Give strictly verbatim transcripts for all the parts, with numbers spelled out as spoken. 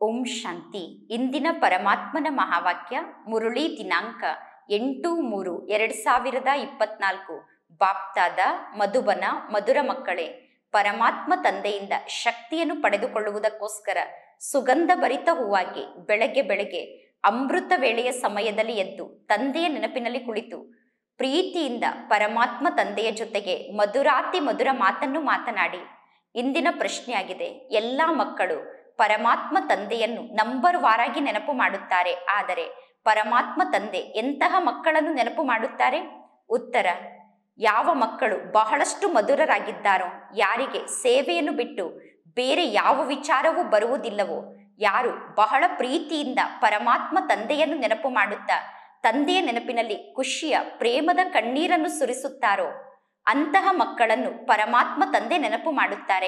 ಓಂ ಶಾಂತಿ. ಇಂದಿನ ಪರಮಾತ್ಮನ ಮಹಾವಾಕ್ಯ ಮುರುಳಿ ದಿನಾಂಕ ಎಂಟು ಮೂರು ಎರಡು ಸಾವಿರದ ಇಪ್ಪತ್ನಾಲ್ಕು. ಬಾಪ್ತಾದ ಮಧುಬನ. ಮಧುರ ಮಕ್ಕಳೇ, ಪರಮಾತ್ಮ ತಂದೆಯಿಂದ ಶಕ್ತಿಯನ್ನು ಪಡೆದುಕೊಳ್ಳುವುದಕ್ಕೋಸ್ಕರ ಸುಗಂಧಭರಿತ ಹೂವಾಗಿ ಬೆಳಗ್ಗೆ ಬೆಳಗ್ಗೆ ಅಮೃತ ವೇಳೆಯ ಸಮಯದಲ್ಲಿ ಎದ್ದು ತಂದೆಯ ನೆನಪಿನಲ್ಲಿ ಕುಳಿತು ಪ್ರೀತಿಯಿಂದ ಪರಮಾತ್ಮ ತಂದೆಯ ಜೊತೆಗೆ ಮಧುರಾತಿ ಮಧುರ ಮಾತನ್ನು ಮಾತನಾಡಿ. ಇಂದಿನ ಪ್ರಶ್ನೆಯಾಗಿದೆ, ಎಲ್ಲ ಮಕ್ಕಳು ಪರಮಾತ್ಮ ತಂದೆಯನ್ನು ನಂಬರ್ ವಾರಾಗಿ ನೆನಪು ಮಾಡುತ್ತಾರೆ, ಆದರೆ ಪರಮಾತ್ಮ ತಂದೆ ಎಂತಹ ಮಕ್ಕಳನ್ನು ನೆನಪು ಮಾಡುತ್ತಾರೆ? ಉತ್ತರ, ಯಾವ ಮಕ್ಕಳು ಬಹಳಷ್ಟು ಮಧುರರಾಗಿದ್ದಾರೋ, ಯಾರಿಗೆ ಸೇವೆಯನ್ನು ಬಿಟ್ಟು ಬೇರೆ ಯಾವ ವಿಚಾರವೂ ಬರುವುದಿಲ್ಲವೋ, ಯಾರು ಬಹಳ ಪ್ರೀತಿಯಿಂದ ಪರಮಾತ್ಮ ತಂದೆಯನ್ನು ನೆನಪು ಮಾಡುತ್ತಾ ತಂದೆಯ ನೆನಪಿನಲ್ಲಿ ಖುಷಿಯ ಪ್ರೇಮದ ಕಣ್ಣೀರನ್ನು ಸುರಿಸುತ್ತಾರೋ ಅಂತಹ ಮಕ್ಕಳನ್ನು ಪರಮಾತ್ಮ ತಂದೆ ನೆನಪು ಮಾಡುತ್ತಾರೆ.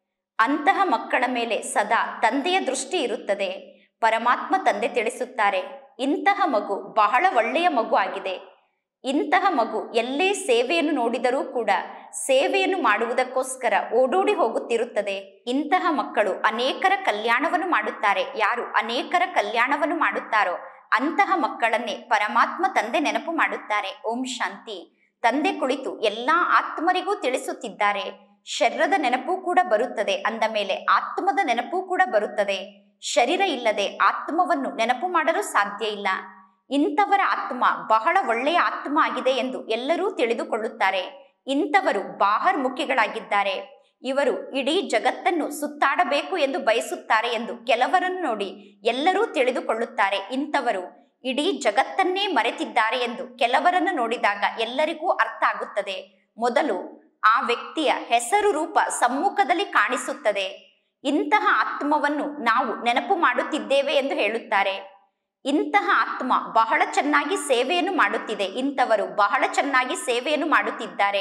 ಅಂತಹ ಮಕ್ಕಳ ಮೇಲೆ ಸದಾ ತಂದೆಯ ದೃಷ್ಟಿ ಇರುತ್ತದೆ. ಪರಮಾತ್ಮ ತಂದೆ ತಿಳಿಸುತ್ತಾರೆ, ಇಂತಹ ಮಗು ಬಹಳ ಒಳ್ಳೆಯ ಮಗು ಆಗಿದೆ. ಇಂತಹ ಮಗು ಎಲ್ಲೇ ಸೇವೆಯನ್ನು ನೋಡಿದರೂ ಕೂಡ ಸೇವೆಯನ್ನು ಮಾಡುವುದಕ್ಕೋಸ್ಕರ ಓಡೋಡಿ ಹೋಗುತ್ತಿರುತ್ತದೆ. ಇಂತಹ ಮಕ್ಕಳು ಅನೇಕರ ಕಲ್ಯಾಣವನ್ನು ಮಾಡುತ್ತಾರೆ. ಯಾರು ಅನೇಕರ ಕಲ್ಯಾಣವನ್ನು ಮಾಡುತ್ತಾರೋ ಅಂತಹ ಮಕ್ಕಳನ್ನೇ ಪರಮಾತ್ಮ ತಂದೆ ನೆನಪು ಮಾಡುತ್ತಾರೆ. ಓಂ ಶಾಂತಿ. ತಂದೆ ಕುಳಿತು ಎಲ್ಲಾ ಆತ್ಮರಿಗೂ ತಿಳಿಸುತ್ತಿದ್ದಾರೆ. ಶರೀರದ ನೆನಪು ಕೂಡ ಬರುತ್ತದೆ, ಅಂದ ಮೇಲೆ ಆತ್ಮದ ನೆನಪು ಕೂಡ ಬರುತ್ತದೆ. ಶರೀರ ಇಲ್ಲದೆ ಆತ್ಮವನ್ನು ನೆನಪು ಮಾಡಲು ಸಾಧ್ಯ ಇಲ್ಲ. ಇಂಥವರ ಆತ್ಮ ಬಹಳ ಒಳ್ಳೆಯ ಆತ್ಮ ಆಗಿದೆ ಎಂದು ಎಲ್ಲರೂ ತಿಳಿದುಕೊಳ್ಳುತ್ತಾರೆ. ಇಂಥವರು ಬಾಹರ್ಮುಖಿಗಳಾಗಿದ್ದಾರೆ. ಇವರು ಇಡೀ ಜಗತ್ತನ್ನು ಸುತ್ತಾಡಬೇಕು ಎಂದು ಬಯಸುತ್ತಾರೆ ಎಂದು ಕೆಲವರನ್ನು ನೋಡಿ ಎಲ್ಲರೂ ತಿಳಿದುಕೊಳ್ಳುತ್ತಾರೆ. ಇಂಥವರು ಇಡೀ ಜಗತ್ತನ್ನೇ ಮರೆತಿದ್ದಾರೆ ಎಂದು ಕೆಲವರನ್ನು ನೋಡಿದಾಗ ಎಲ್ಲರಿಗೂ ಅರ್ಥ ಆಗುತ್ತದೆ. ಮೊದಲು ಆ ವ್ಯಕ್ತಿಯ ಹೆಸರು ರೂಪ ಸಮ್ಮುಖದಲ್ಲಿ ಕಾಣಿಸುತ್ತದೆ. ಇಂತಹ ಆತ್ಮವನ್ನು ನಾವು ನೆನಪು ಮಾಡುತ್ತಿದ್ದೇವೆ ಎಂದು ಹೇಳುತ್ತಾರೆ. ಇಂತಹ ಆತ್ಮ ಬಹಳ ಚೆನ್ನಾಗಿ ಸೇವೆಯನ್ನು ಮಾಡುತ್ತಿದೆ. ಇಂಥವರು ಬಹಳ ಚೆನ್ನಾಗಿ ಸೇವೆಯನ್ನು ಮಾಡುತ್ತಿದ್ದಾರೆ.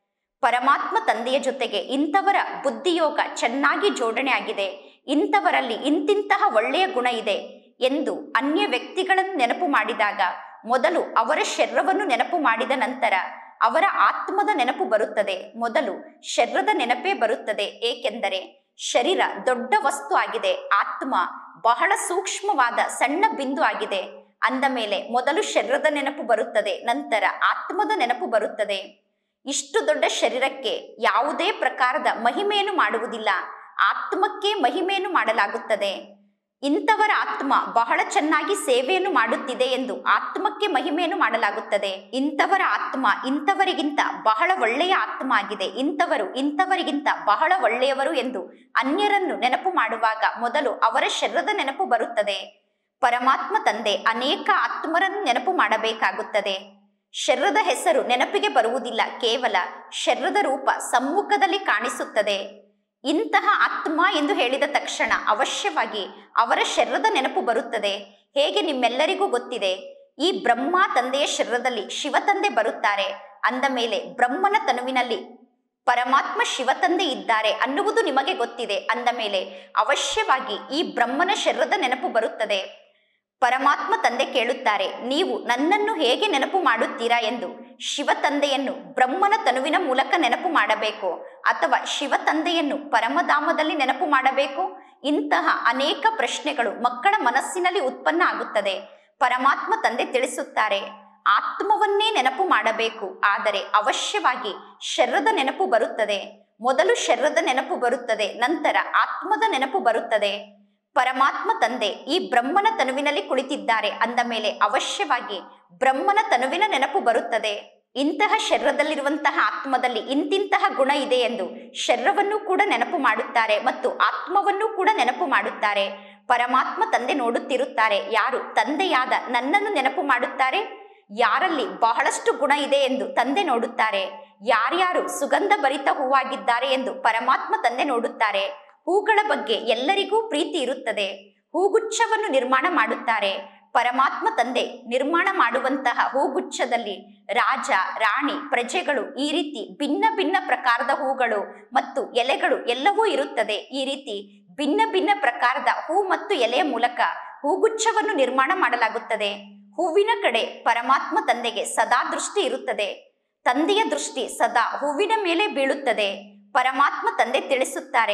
ಪರಮಾತ್ಮ ತಂದೆಯ ಜೊತೆಗೆ ಇಂಥವರ ಬುದ್ಧಿಯೋಗ ಚೆನ್ನಾಗಿ ಜೋಡಣೆ ಆಗಿದೆ. ಇಂಥವರಲ್ಲಿ ಇಂತಿಂತಹ ಒಳ್ಳೆಯ ಗುಣ ಇದೆ ಎಂದು ಅನ್ಯ ವ್ಯಕ್ತಿಗಳನ್ನು ನೆನಪು ಮಾಡಿದಾಗ ಮೊದಲು ಅವರ ಶರೀರವನ್ನು ನೆನಪು ಮಾಡಿದ ನಂತರ ಅವರ ಆತ್ಮದ ನೆನಪು ಬರುತ್ತದೆ. ಮೊದಲು ಶರೀರದ ನೆನಪೇ ಬರುತ್ತದೆ, ಏಕೆಂದರೆ ಶರೀರ ದೊಡ್ಡ ವಸ್ತು ಆಗಿದೆ, ಆತ್ಮ ಬಹಳ ಸೂಕ್ಷ್ಮವಾದ ಸಣ್ಣ ಬಿಂದು ಆಗಿದೆ. ಅಂದ ಮೇಲೆ ಮೊದಲು ಶರೀರದ ನೆನಪು ಬರುತ್ತದೆ, ನಂತರ ಆತ್ಮದ ನೆನಪು ಬರುತ್ತದೆ. ಇಷ್ಟು ದೊಡ್ಡ ಶರೀರಕ್ಕೆ ಯಾವುದೇ ಪ್ರಕಾರದ ಮಹಿಮೆಯನ್ನು ಮಾಡುವುದಿಲ್ಲ, ಆತ್ಮಕ್ಕೆ ಮಹಿಮೆಯನ್ನು ಮಾಡಲಾಗುತ್ತದೆ. ಇಂಥವರ ಆತ್ಮ ಬಹಳ ಚೆನ್ನಾಗಿ ಸೇವೆಯನ್ನು ಮಾಡುತ್ತಿದೆ ಎಂದು ಆತ್ಮಕ್ಕೆ ಮಹಿಮೆಯನ್ನು ಮಾಡಲಾಗುತ್ತದೆ. ಇಂಥವರ ಆತ್ಮ ಇಂಥವರಿಗಿಂತ ಬಹಳ ಒಳ್ಳೆಯ ಆತ್ಮ ಆಗಿದೆ, ಇಂಥವರು ಇಂಥವರಿಗಿಂತ ಬಹಳ ಒಳ್ಳೆಯವರು ಎಂದು ಅನ್ಯರನ್ನು ನೆನಪು ಮಾಡುವಾಗ ಮೊದಲು ಅವರ ಶರೀರದ ನೆನಪು ಬರುತ್ತದೆ. ಪರಮಾತ್ಮ ತಂದೆ ಅನೇಕ ಆತ್ಮರನ್ನು ನೆನಪು ಮಾಡಬೇಕಾಗುತ್ತದೆ. ಶರೀರದ ಹೆಸರು ನೆನಪಿಗೆ ಬರುವುದಿಲ್ಲ, ಕೇವಲ ಶರೀರದ ರೂಪ ಸಮ್ಮುಖದಲ್ಲಿ ಕಾಣಿಸುತ್ತದೆ. ಇಂತಹ ಆತ್ಮ ಎಂದು ಹೇಳಿದ ತಕ್ಷಣ ಅವಶ್ಯವಾಗಿ ಅವರ ಶರೀರದ ನೆನಪು ಬರುತ್ತದೆ. ಹೇಗೆ ನಿಮ್ಮೆಲ್ಲರಿಗೂ ಗೊತ್ತಿದೆ, ಈ ಬ್ರಹ್ಮ ತಂದೆಯ ಶರೀರದಲ್ಲಿ ಶಿವ ತಂದೆ ಬರುತ್ತಾರೆ. ಅಂದ ಮೇಲೆ ಬ್ರಹ್ಮನ ತನುವಿನಲ್ಲಿ ಪರಮಾತ್ಮ ಶಿವ ತಂದೆ ಇದ್ದಾರೆ ಅನ್ನುವುದು ನಿಮಗೆ ಗೊತ್ತಿದೆ. ಅಂದ ಮೇಲೆ ಅವಶ್ಯವಾಗಿ ಈ ಬ್ರಹ್ಮನ ಶರೀರದ ನೆನಪು ಬರುತ್ತದೆ. ಪರಮಾತ್ಮ ತಂದೆ ಕೇಳುತ್ತಾರೆ, ನೀವು ನನ್ನನ್ನು ಹೇಗೆ ನೆನಪು ಮಾಡುತ್ತೀರಾ ಎಂದು. ಶಿವ ತಂದೆಯನ್ನು ಬ್ರಹ್ಮನ ತನುವಿನ ಮೂಲಕ ನೆನಪು ಮಾಡಬೇಕು ಅಥವಾ ಶಿವ ತಂದೆಯನ್ನು ಪರಮಧಾಮದಲ್ಲಿ ನೆನಪು ಮಾಡಬೇಕು? ಇಂತಹ ಅನೇಕ ಪ್ರಶ್ನೆಗಳು ಮಕ್ಕಳ ಮನಸ್ಸಿನಲ್ಲಿ ಉತ್ಪನ್ನ ಆಗುತ್ತದೆ. ಪರಮಾತ್ಮ ತಂದೆ ತಿಳಿಸುತ್ತಾರೆ, ಆತ್ಮವನ್ನೇ ನೆನಪು ಮಾಡಬೇಕು, ಆದರೆ ಅವಶ್ಯವಾಗಿ ಶರೀರದ ನೆನಪು ಬರುತ್ತದೆ. ಮೊದಲು ಶರೀರದ ನೆನಪು ಬರುತ್ತದೆ, ನಂತರ ಆತ್ಮದ ನೆನಪು ಬರುತ್ತದೆ. ಪರಮಾತ್ಮ ತಂದೆ ಈ ಬ್ರಹ್ಮನ ತನುವಿನಲ್ಲಿ ಕುಳಿತಿದ್ದಾರೆ, ಅಂದ ಮೇಲೆ ಅವಶ್ಯವಾಗಿ ಬ್ರಹ್ಮನ ತನುವಿನ ನೆನಪು ಬರುತ್ತದೆ. ಇಂತಹ ಶರೀರದಲ್ಲಿರುವಂತಹ ಆತ್ಮದಲ್ಲಿ ಇಂತಿಂತಹ ಗುಣ ಇದೆ ಎಂದು ಶರೀರವನ್ನು ಕೂಡ ನೆನಪು ಮಾಡುತ್ತಾರೆ ಮತ್ತು ಆತ್ಮವನ್ನು ಕೂಡ ನೆನಪು ಮಾಡುತ್ತಾರೆ. ಪರಮಾತ್ಮ ತಂದೆ ನೋಡುತ್ತಿರುತ್ತಾರೆ, ಯಾರು ತಂದೆಯಾದ ನನ್ನನ್ನು ನೆನಪು ಮಾಡುತ್ತಾರೆ, ಯಾರಲ್ಲಿ ಬಹಳಷ್ಟು ಗುಣ ಇದೆ ಎಂದು ತಂದೆ ನೋಡುತ್ತಾರೆ. ಯಾರ್ಯಾರು ಸುಗಂಧ ಭರಿತ ಹೂವಾಗಿದ್ದಾರೆ ಎಂದು ಪರಮಾತ್ಮ ತಂದೆ ನೋಡುತ್ತಾರೆ. ಹೂಗಳ ಬಗ್ಗೆ ಎಲ್ಲರಿಗೂ ಪ್ರೀತಿ ಇರುತ್ತದೆ. ಹೂಗುಚ್ಛವನ್ನು ನಿರ್ಮಾಣ ಮಾಡುತ್ತಾರೆ. ಪರಮಾತ್ಮ ತಂದೆ ನಿರ್ಮಾಣ ಮಾಡುವಂತಹ ಹೂಗುಚ್ಛದಲ್ಲಿ ರಾಜ, ರಾಣಿ, ಪ್ರಜೆಗಳು, ಈ ರೀತಿ ಭಿನ್ನ ಭಿನ್ನ ಪ್ರಕಾರದ ಹೂಗಳು ಮತ್ತು ಎಲೆಗಳು ಎಲ್ಲವೂ ಇರುತ್ತದೆ. ಈ ರೀತಿ ಭಿನ್ನ ಭಿನ್ನ ಪ್ರಕಾರದ ಹೂ ಮತ್ತು ಎಲೆಯ ಮೂಲಕ ಹೂಗುಚ್ಛವನ್ನು ನಿರ್ಮಾಣ ಮಾಡಲಾಗುತ್ತದೆ. ಹೂವಿನ ಕಡೆ ಪರಮಾತ್ಮ ತಂದೆಗೆ ಸದಾ ದೃಷ್ಟಿ ಇರುತ್ತದೆ. ತಂದೆಯ ದೃಷ್ಟಿ ಸದಾ ಹೂವಿನ ಮೇಲೆ ಬೀಳುತ್ತದೆ. ಪರಮಾತ್ಮ ತಂದೆ ತಿಳಿಸುತ್ತಾರೆ,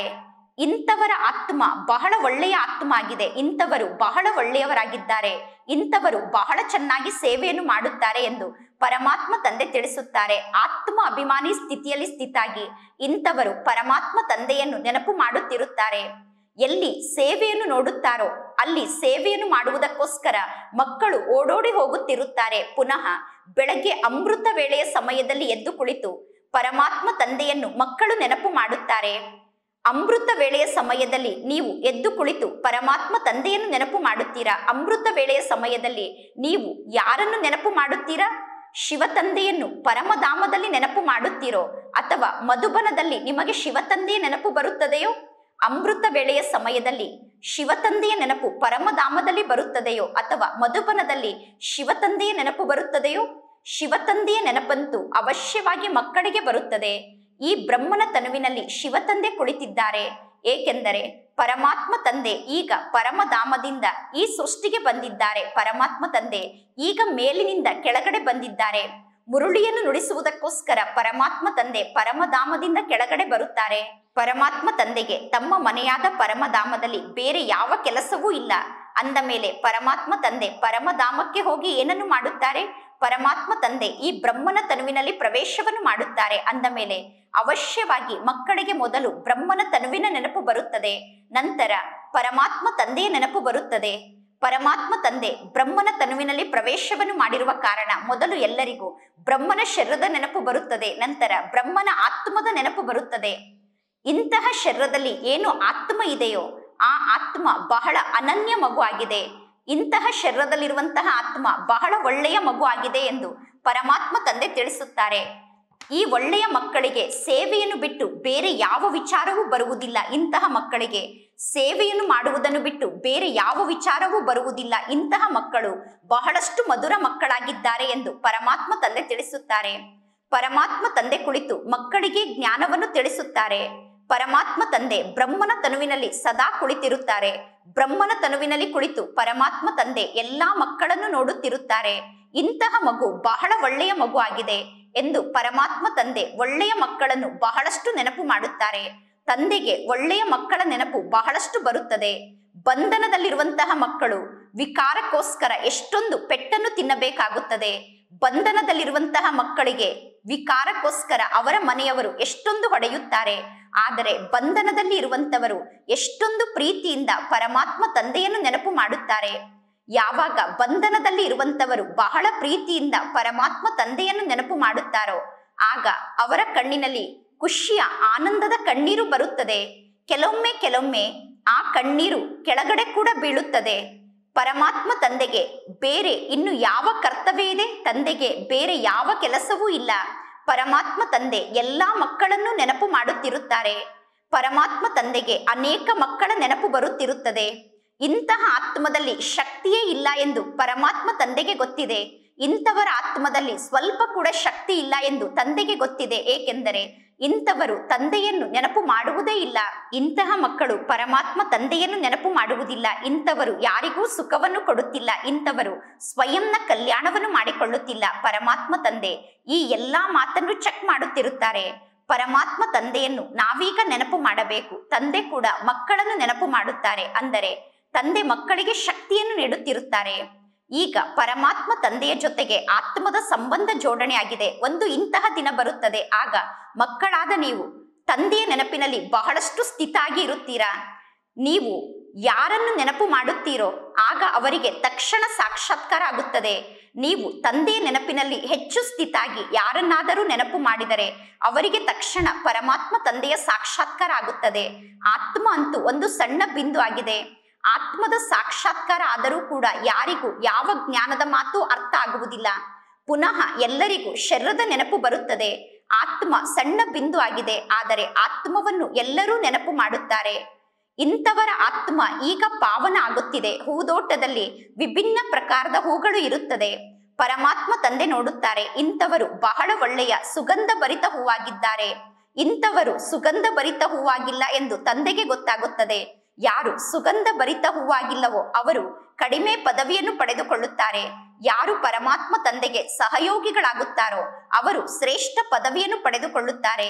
ಇಂಥವರ ಆತ್ಮ ಬಹಳ ಒಳ್ಳೆಯ ಆತ್ಮ ಆಗಿದೆ, ಇಂಥವರು ಬಹಳ ಒಳ್ಳೆಯವರಾಗಿದ್ದಾರೆ, ಇಂಥವರು ಬಹಳ ಚೆನ್ನಾಗಿ ಸೇವೆಯನ್ನು ಮಾಡುತ್ತಾರೆ ಎಂದು ಪರಮಾತ್ಮ ತಂದೆ ತಿಳಿಸುತ್ತಾರೆ. ಆತ್ಮ ಅಭಿಮಾನಿ ಸ್ಥಿತಿಯಲ್ಲಿ ಸ್ಥಿತಾಗಿ ಇಂಥವರು ಪರಮಾತ್ಮ ತಂದೆಯನ್ನು ನೆನಪು ಮಾಡುತ್ತಿರುತ್ತಾರೆ. ಎಲ್ಲಿ ಸೇವೆಯನ್ನು ನೋಡುತ್ತಾರೋ ಅಲ್ಲಿ ಸೇವೆಯನ್ನು ಮಾಡುವುದಕ್ಕೋಸ್ಕರ ಮಕ್ಕಳು ಓಡೋಡಿ ಹೋಗುತ್ತಿರುತ್ತಾರೆ. ಪುನಃ ಬೆಳಗ್ಗೆ ಅಮೃತ ವೇಳೆಯ ಸಮಯದಲ್ಲಿ ಎದ್ದು ಕುಳಿತು ಪರಮಾತ್ಮ ತಂದೆಯನ್ನು ಮಕ್ಕಳು ನೆನಪು ಮಾಡುತ್ತಾರೆ. ಅಮೃತ ವೇಳೆಯ ಸಮಯದಲ್ಲಿ ನೀವು ಎದ್ದು ಕುಳಿತು ಪರಮಾತ್ಮ ತಂದೆಯನ್ನು ನೆನಪು ಮಾಡುತ್ತೀರಾ? ಅಮೃತ ವೇಳೆಯ ಸಮಯದಲ್ಲಿ ನೀವು ಯಾರನ್ನು ನೆನಪು ಮಾಡುತ್ತೀರಾ? ಶಿವ ತಂದೆಯನ್ನು ಪರಮಧಾಮದಲ್ಲಿ ನೆನಪು ಮಾಡುತ್ತೀರೋ ಅಥವಾ ಮಧುಬನದಲ್ಲಿ ನಿಮಗೆ ಶಿವ ತಂದೆಯ ನೆನಪು ಬರುತ್ತದೆಯೋ? ಅಮೃತ ವೇಳೆಯ ಸಮಯದಲ್ಲಿ ಶಿವ ತಂದೆಯ ನೆನಪು ಪರಮಧಾಮದಲ್ಲಿ ಬರುತ್ತದೆಯೋ ಅಥವಾ ಮಧುಬನದಲ್ಲಿ ಶಿವ ತಂದೆಯ ನೆನಪು ಬರುತ್ತದೆಯೋ? ಶಿವ ತಂದೆಯ ನೆನಪಂತೂ ಅವಶ್ಯವಾಗಿ ಮಕ್ಕಳಿಗೆ ಬರುತ್ತದೆ. ಈ ಬ್ರಹ್ಮನ ತನುವಿನಲ್ಲಿ ಶಿವ ತಂದೆ ಕುಳಿತಿದ್ದಾರೆ. ಏಕೆಂದರೆ ಪರಮಾತ್ಮ ತಂದೆ ಈಗ ಪರಮಧಾಮದಿಂದ ಈ ಸೃಷ್ಟಿಗೆ ಬಂದಿದ್ದಾರೆ. ಪರಮಾತ್ಮ ತಂದೆ ಈಗ ಮೇಲಿನಿಂದ ಕೆಳಗಡೆ ಬಂದಿದ್ದಾರೆ. ಮುರುಳಿಯನ್ನು ನುಡಿಸುವುದಕ್ಕೋಸ್ಕರ ಪರಮಾತ್ಮ ತಂದೆ ಪರಮಧಾಮದಿಂದ ಕೆಳಗಡೆ ಬರುತ್ತಾರೆ. ಪರಮಾತ್ಮ ತಂದೆಗೆ ತಮ್ಮ ಮನೆಯಾದ ಪರಮಧಾಮದಲ್ಲಿ ಬೇರೆ ಯಾವ ಕೆಲಸವೂ ಇಲ್ಲ. ಅಂದ ಮೇಲೆ ಪರಮಾತ್ಮ ತಂದೆ ಪರಮಧಾಮಕ್ಕೆ ಹೋಗಿ ಏನನ್ನು ಮಾಡುತ್ತಾರೆ? ಪರಮಾತ್ಮ ತಂದೆ ಈ ಬ್ರಹ್ಮನ ತನುವಿನಲ್ಲಿ ಪ್ರವೇಶವನ್ನು ಮಾಡುತ್ತಾರೆ. ಅಂದ ಮೇಲೆ ಅವಶ್ಯವಾಗಿ ಮಕ್ಕಳಿಗೆ ಮೊದಲು ಬ್ರಹ್ಮನ ತನುವಿನ ನೆನಪು ಬರುತ್ತದೆ, ನಂತರ ಪರಮಾತ್ಮ ತಂದೆಯ ನೆನಪು ಬರುತ್ತದೆ. ಪರಮಾತ್ಮ ತಂದೆ ಬ್ರಹ್ಮನ ತನುವಿನಲ್ಲಿ ಪ್ರವೇಶವನ್ನು ಮಾಡಿರುವ ಕಾರಣ ಮೊದಲು ಎಲ್ಲರಿಗೂ ಬ್ರಹ್ಮನ ಶರೀರದ ನೆನಪು ಬರುತ್ತದೆ, ನಂತರ ಬ್ರಹ್ಮನ ಆತ್ಮದ ನೆನಪು ಬರುತ್ತದೆ. ಇಂತಹ ಶರೀರದಲ್ಲಿ ಏನು ಆತ್ಮ ಇದೆಯೋ ಆ ಆತ್ಮ ಬಹಳ ಅನನ್ಯ ಮಗು ಆಗಿದೆ. ಇಂತಹ ಶರೀರದಲ್ಲಿರುವಂತಹ ಆತ್ಮ ಬಹಳ ಒಳ್ಳೆಯ ಮಗು ಆಗಿದೆ ಎಂದು ಪರಮಾತ್ಮ ತಂದೆ ತಿಳಿಸುತ್ತಾರೆ. ಈ ಒಳ್ಳೆಯ ಮಕ್ಕಳಿಗೆ ಸೇವೆಯನ್ನು ಬಿಟ್ಟು ಬೇರೆ ಯಾವ ವಿಚಾರವೂ ಬರುವುದಿಲ್ಲ. ಇಂತಹ ಮಕ್ಕಳಿಗೆ ಸೇವೆಯನ್ನು ಮಾಡುವುದನ್ನು ಬಿಟ್ಟು ಬೇರೆ ಯಾವ ವಿಚಾರವೂ ಬರುವುದಿಲ್ಲ. ಇಂತಹ ಮಕ್ಕಳು ಬಹಳಷ್ಟು ಮಧುರ ಮಕ್ಕಳಾಗಿದ್ದಾರೆ ಎಂದು ಪರಮಾತ್ಮ ತಂದೆ ತಿಳಿಸುತ್ತಾರೆ. ಪರಮಾತ್ಮ ತಂದೆ ಕುಳಿತು ಮಕ್ಕಳಿಗೆ ಜ್ಞಾನವನ್ನು ತಿಳಿಸುತ್ತಾರೆ. ಪರಮಾತ್ಮ ತಂದೆ ಬ್ರಹ್ಮನ ತನುವಿನಲ್ಲಿ ಸದಾ ಕುಳಿತಿರುತ್ತಾರೆ. ಬ್ರಹ್ಮನ ತನುವಿನಲ್ಲಿ ಕುಳಿತು ಪರಮಾತ್ಮ ತಂದೆ ಎಲ್ಲಾ ಮಕ್ಕಳನ್ನು ನೋಡುತ್ತಿರುತ್ತಾರೆ. ಇಂತಹ ಮಗು ಬಹಳ ಒಳ್ಳೆಯ ಮಗು ಆಗಿದೆ ಎಂದು ಪರಮಾತ್ಮ ತಂದೆ ಒಳ್ಳೆಯ ಮಕ್ಕಳನ್ನು ಬಹಳಷ್ಟು ನೆನಪು ಮಾಡುತ್ತಾರೆ. ತಂದೆಗೆ ಒಳ್ಳೆಯ ಮಕ್ಕಳ ನೆನಪು ಬಹಳಷ್ಟು ಬರುತ್ತದೆ. ಬಂಧನದಲ್ಲಿರುವಂತಹ ಮಕ್ಕಳು ವಿಕಾರಕ್ಕೋಸ್ಕರ ಎಷ್ಟೊಂದು ಪೆಟ್ಟನ್ನು ತಿನ್ನಬೇಕಾಗುತ್ತದೆ. ಬಂಧನದಲ್ಲಿರುವಂತಹ ಮಕ್ಕಳಿಗೆ ವಿಕಾರಕ್ಕೋಸ್ಕರ ಅವರ ಮನೆಯವರು ಎಷ್ಟೊಂದು ಹೊಡೆಯುತ್ತಾರೆ. ಆದರೆ ಬಂಧನದಲ್ಲಿ ಇರುವಂತವರು ಎಷ್ಟೊಂದು ಪ್ರೀತಿಯಿಂದ ಪರಮಾತ್ಮ ತಂದೆಯನ್ನು ನೆನಪು ಮಾಡುತ್ತಾರೆ. ಯಾವಾಗ ಬಂಧನದಲ್ಲಿ ಇರುವಂತವರು ಬಹಳ ಪ್ರೀತಿಯಿಂದ ಪರಮಾತ್ಮ ತಂದೆಯನ್ನು ನೆನಪು ಮಾಡುತ್ತಾರೋ ಆಗ ಅವರ ಕಣ್ಣಿನಲ್ಲಿ ಖುಷಿಯ ಆನಂದದ ಕಣ್ಣೀರು ಬರುತ್ತದೆ. ಕೆಲವೊಮ್ಮೆ ಕೆಲವೊಮ್ಮೆ ಆ ಕಣ್ಣೀರು ಕೆಳಗಡೆ ಕೂಡ ಬೀಳುತ್ತದೆ. ಪರಮಾತ್ಮ ತಂದೆಗೆ ಬೇರೆ ಇನ್ನು ಯಾವ ಕರ್ತವ್ಯ ಇದೆ? ತಂದೆಗೆ ಬೇರೆ ಯಾವ ಕೆಲಸವೂ ಇಲ್ಲ. ಪರಮಾತ್ಮ ತಂದೆ ಎಲ್ಲಾ ಮಕ್ಕಳನ್ನು ನೆನಪು ಮಾಡುತ್ತಿರುತ್ತಾರೆ. ಪರಮಾತ್ಮ ತಂದೆಗೆ ಅನೇಕ ಮಕ್ಕಳ ನೆನಪು ಬರುತ್ತಿರುತ್ತದೆ. ಇಂತಹ ಆತ್ಮದಲ್ಲಿ ಶಕ್ತಿಯೇ ಇಲ್ಲ ಎಂದು ಪರಮಾತ್ಮ ತಂದೆಗೆ ಗೊತ್ತಿದೆ. ಇಂಥವರ ಆತ್ಮದಲ್ಲಿ ಸ್ವಲ್ಪ ಕೂಡ ಶಕ್ತಿ ಇಲ್ಲ ಎಂದು ತಂದೆಗೆ ಗೊತ್ತಿದೆ. ಏಕೆಂದರೆ ಇಂಥವರು ತಂದೆಯನ್ನು ನೆನಪು ಮಾಡುವುದೇ ಇಲ್ಲ. ಇಂತಹ ಮಕ್ಕಳು ಪರಮಾತ್ಮ ತಂದೆಯನ್ನು ನೆನಪು ಮಾಡುವುದಿಲ್ಲ. ಇಂಥವರು ಯಾರಿಗೂ ಸುಖವನ್ನು ಕೊಡುತ್ತಿಲ್ಲ. ಇಂಥವರು ಸ್ವಯಂನ ಕಲ್ಯಾಣವನ್ನು ಮಾಡಿಕೊಳ್ಳುತ್ತಿಲ್ಲ. ಪರಮಾತ್ಮ ತಂದೆ ಈ ಎಲ್ಲಾ ಮಾತನ್ನು ಚೆಕ್ ಮಾಡುತ್ತಿರುತ್ತಾರೆ. ಪರಮಾತ್ಮ ತಂದೆಯನ್ನು ನಾವೀಗ ನೆನಪು ಮಾಡಬೇಕು. ತಂದೆ ಕೂಡ ಮಕ್ಕಳನ್ನು ನೆನಪು ಮಾಡುತ್ತಾರೆ. ಅಂದರೆ ತಂದೆ ಮಕ್ಕಳಿಗೆ ಶಕ್ತಿಯನ್ನು ನೀಡುತ್ತಿರುತ್ತಾರೆ. ಈಗ ಪರಮಾತ್ಮ ತಂದೆಯ ಜೊತೆಗೆ ಆತ್ಮದ ಸಂಬಂಧ ಜೋಡಣೆ ಆಗಿದೆ. ಒಂದು ಇಂತಹ ದಿನ ಬರುತ್ತದೆ, ಆಗ ಮಕ್ಕಳಾದ ನೀವು ತಂದೆಯ ನೆನಪಿನಲ್ಲಿ ಬಹಳಷ್ಟು ಸ್ಥಿತಾಗಿ ಇರುತ್ತೀರಾ. ನೀವು ಯಾರನ್ನು ನೆನಪು ಮಾಡುತ್ತೀರೋ ಆಗ ಅವರಿಗೆ ತಕ್ಷಣ ಸಾಕ್ಷಾತ್ಕಾರ ಆಗುತ್ತದೆ. ನೀವು ತಂದೆಯ ನೆನಪಿನಲ್ಲಿ ಹೆಚ್ಚು ಸ್ಥಿತಾಗಿ ಯಾರನ್ನಾದರೂ ನೆನಪು ಮಾಡಿದರೆ ಅವರಿಗೆ ತಕ್ಷಣ ಪರಮಾತ್ಮ ತಂದೆಯ ಸಾಕ್ಷಾತ್ಕಾರ ಆಗುತ್ತದೆ. ಆತ್ಮ ಅಂತೂ ಒಂದು ಸಣ್ಣ ಬಿಂದು ಆಗಿದೆ. ಆತ್ಮದ ಸಾಕ್ಷಾತ್ಕಾರ ಆದರೂ ಕೂಡ ಯಾರಿಗೂ ಯಾವ ಜ್ಞಾನದ ಮಾತು ಅರ್ಥ ಆಗುವುದಿಲ್ಲ. ಪುನಃ ಎಲ್ಲರಿಗೂ ಶರೀರದ ನೆನಪು ಬರುತ್ತದೆ. ಆತ್ಮ ಸಣ್ಣ ಬಿಂದು ಆಗಿದೆ, ಆದರೆ ಆತ್ಮವನ್ನು ಎಲ್ಲರೂ ನೆನಪು ಮಾಡುತ್ತಾರೆ. ಇಂಥವರ ಆತ್ಮ ಈಗ ಪಾವನ ಆಗುತ್ತಿದೆ. ಹೂದೋಟದಲ್ಲಿ ವಿಭಿನ್ನ ಪ್ರಕಾರದ ಹೂಗಳು ಇರುತ್ತದೆ. ಪರಮಾತ್ಮ ತಂದೆ ನೋಡುತ್ತಾರೆ, ಇಂಥವರು ಬಹಳ ಒಳ್ಳೆಯ ಸುಗಂಧ ಭರಿತ ಹೂವಾಗಿದ್ದಾರೆ. ಇಂಥವರು ಸುಗಂಧ ಭರಿತ ಹೂವಾಗಿಲ್ಲ ಎಂದು ತಂದೆಗೆ ಗೊತ್ತಾಗುತ್ತದೆ. ಯಾರು ಸುಗಂಧ ಭರಿತ ಹೂವಾಗಿಲ್ಲವೋ ಅವರು ಕಡಿಮೆ ಪದವಿಯನ್ನು ಪಡೆದುಕೊಳ್ಳುತ್ತಾರೆ. ಯಾರು ಪರಮಾತ್ಮ ತಂದೆಗೆ ಸಹಯೋಗಿಗಳಾಗುತ್ತಾರೋ ಅವರು ಶ್ರೇಷ್ಠ ಪದವಿಯನ್ನು ಪಡೆದುಕೊಳ್ಳುತ್ತಾರೆ.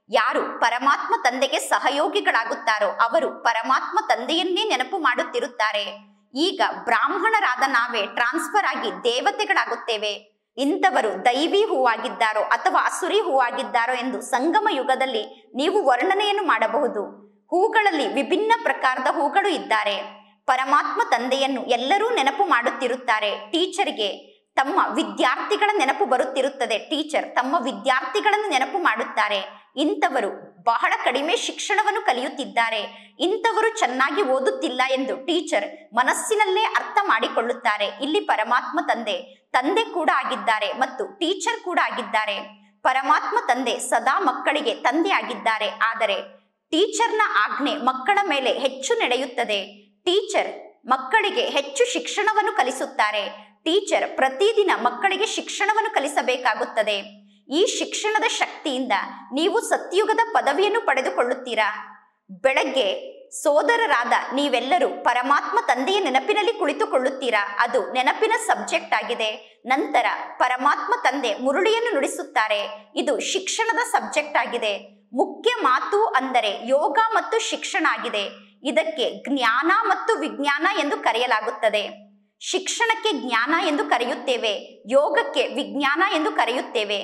ಯಾರು ಪರಮಾತ್ಮ ತಂದೆಗೆ ಸಹಯೋಗಿಗಳಾಗುತ್ತಾರೋ ಅವರು ಪರಮಾತ್ಮ ತಂದೆಯನ್ನೇ ನೆನಪು ಮಾಡುತ್ತಿರುತ್ತಾರೆ. ಈಗ ಬ್ರಾಹ್ಮಣರಾದ ನಾವೇ ಟ್ರಾನ್ಸ್ಫರ್ ಆಗಿ ದೇವತೆಗಳಾಗುತ್ತೇವೆ. ಇಂಥವರು ದೈವಿ ಹೂವಾಗಿದ್ದಾರೋ ಅಥವಾ ಅಸುರಿ ಹೂವಾಗಿದ್ದಾರೋ ಎಂದು ಸಂಗಮ ಯುಗದಲ್ಲಿ ನೀವು ವರ್ಣನೆಯನ್ನು ಮಾಡಬಹುದು. ಹೂಗಳಲ್ಲಿ ವಿಭಿನ್ನ ಪ್ರಕಾರದ ಹೂಗಳು ಇದ್ದಾರೆ. ಪರಮಾತ್ಮ ತಂದೆಯನ್ನು ಎಲ್ಲರೂ ನೆನಪು ಮಾಡುತ್ತಿರುತ್ತಾರೆ. ಟೀಚರ್ಗೆ ತಮ್ಮ ವಿದ್ಯಾರ್ಥಿಗಳ ನೆನಪು ಬರುತ್ತಿರುತ್ತದೆ. ಟೀಚರ್ ತಮ್ಮ ವಿದ್ಯಾರ್ಥಿಗಳನ್ನು ನೆನಪು ಮಾಡುತ್ತಾರೆ. ಇಂಥವರು ಬಹಳ ಕಡಿಮೆ ಶಿಕ್ಷಣವನ್ನು ಕಲಿಯುತ್ತಿದ್ದಾರೆ, ಇಂಥವರು ಚೆನ್ನಾಗಿ ಓದುತ್ತಿಲ್ಲ ಎಂದು ಟೀಚರ್ ಮನಸ್ಸಿನಲ್ಲೇ ಅರ್ಥ ಮಾಡಿಕೊಳ್ಳುತ್ತಾರೆ. ಇಲ್ಲಿ ಪರಮಾತ್ಮ ತಂದೆ ತಂದೆ ಕೂಡ ಆಗಿದ್ದಾರೆ ಮತ್ತು ಟೀಚರ್ ಕೂಡ ಆಗಿದ್ದಾರೆ. ಪರಮಾತ್ಮ ತಂದೆ ಸದಾ ಮಕ್ಕಳಿಗೆ ತಂದೆ ಆಗಿದ್ದಾರೆ. ಆದರೆ ಟೀಚರ್ನ ಆಜ್ಞೆ ಮಕ್ಕಳ ಮೇಲೆ ಹೆಚ್ಚು ನಡೆಯುತ್ತದೆ. ಟೀಚರ್ ಮಕ್ಕಳಿಗೆ ಹೆಚ್ಚು ಶಿಕ್ಷಣವನ್ನು ಕಲಿಸುತ್ತಾರೆ. ಟೀಚರ್ ಪ್ರತಿದಿನ ಮಕ್ಕಳಿಗೆ ಶಿಕ್ಷಣವನ್ನು ಕಲಿಸಬೇಕಾಗುತ್ತದೆ. ಈ ಶಿಕ್ಷಣದ ಶಕ್ತಿಯಿಂದ ನೀವು ಸತ್ಯುಗದ ಪದವಿಯನ್ನು ಪಡೆದುಕೊಳ್ಳುತ್ತೀರಾ. ಬೆಳಗ್ಗೆ ಸೋದರರಾದ ನೀವೆಲ್ಲರೂ ಪರಮಾತ್ಮ ತಂದೆಯ ನೆನಪಿನಲ್ಲಿ ಕುಳಿತುಕೊಳ್ಳುತ್ತೀರಾ. ಅದು ನೆನಪಿನ ಸಬ್ಜೆಕ್ಟ್ ಆಗಿದೆ. ನಂತರ ಪರಮಾತ್ಮ ತಂದೆ ಮುರುಳಿಯನ್ನು ನುಡಿಸುತ್ತಾರೆ. ಇದು ಶಿಕ್ಷಣದ ಸಬ್ಜೆಕ್ಟ್ ಆಗಿದೆ. ಮುಖ್ಯ ಮಾತು ಅಂದರೆ ಯೋಗ ಮತ್ತು ಶಿಕ್ಷಣ ಆಗಿದೆ. ಇದಕ್ಕೆ ಜ್ಞಾನ ಮತ್ತು ವಿಜ್ಞಾನ ಎಂದು ಕರೆಯಲಾಗುತ್ತದೆ. ಶಿಕ್ಷಣಕ್ಕೆ ಜ್ಞಾನ ಎಂದು ಕರೆಯುತ್ತೇವೆ, ಯೋಗಕ್ಕೆ ವಿಜ್ಞಾನ ಎಂದು ಕರೆಯುತ್ತೇವೆ.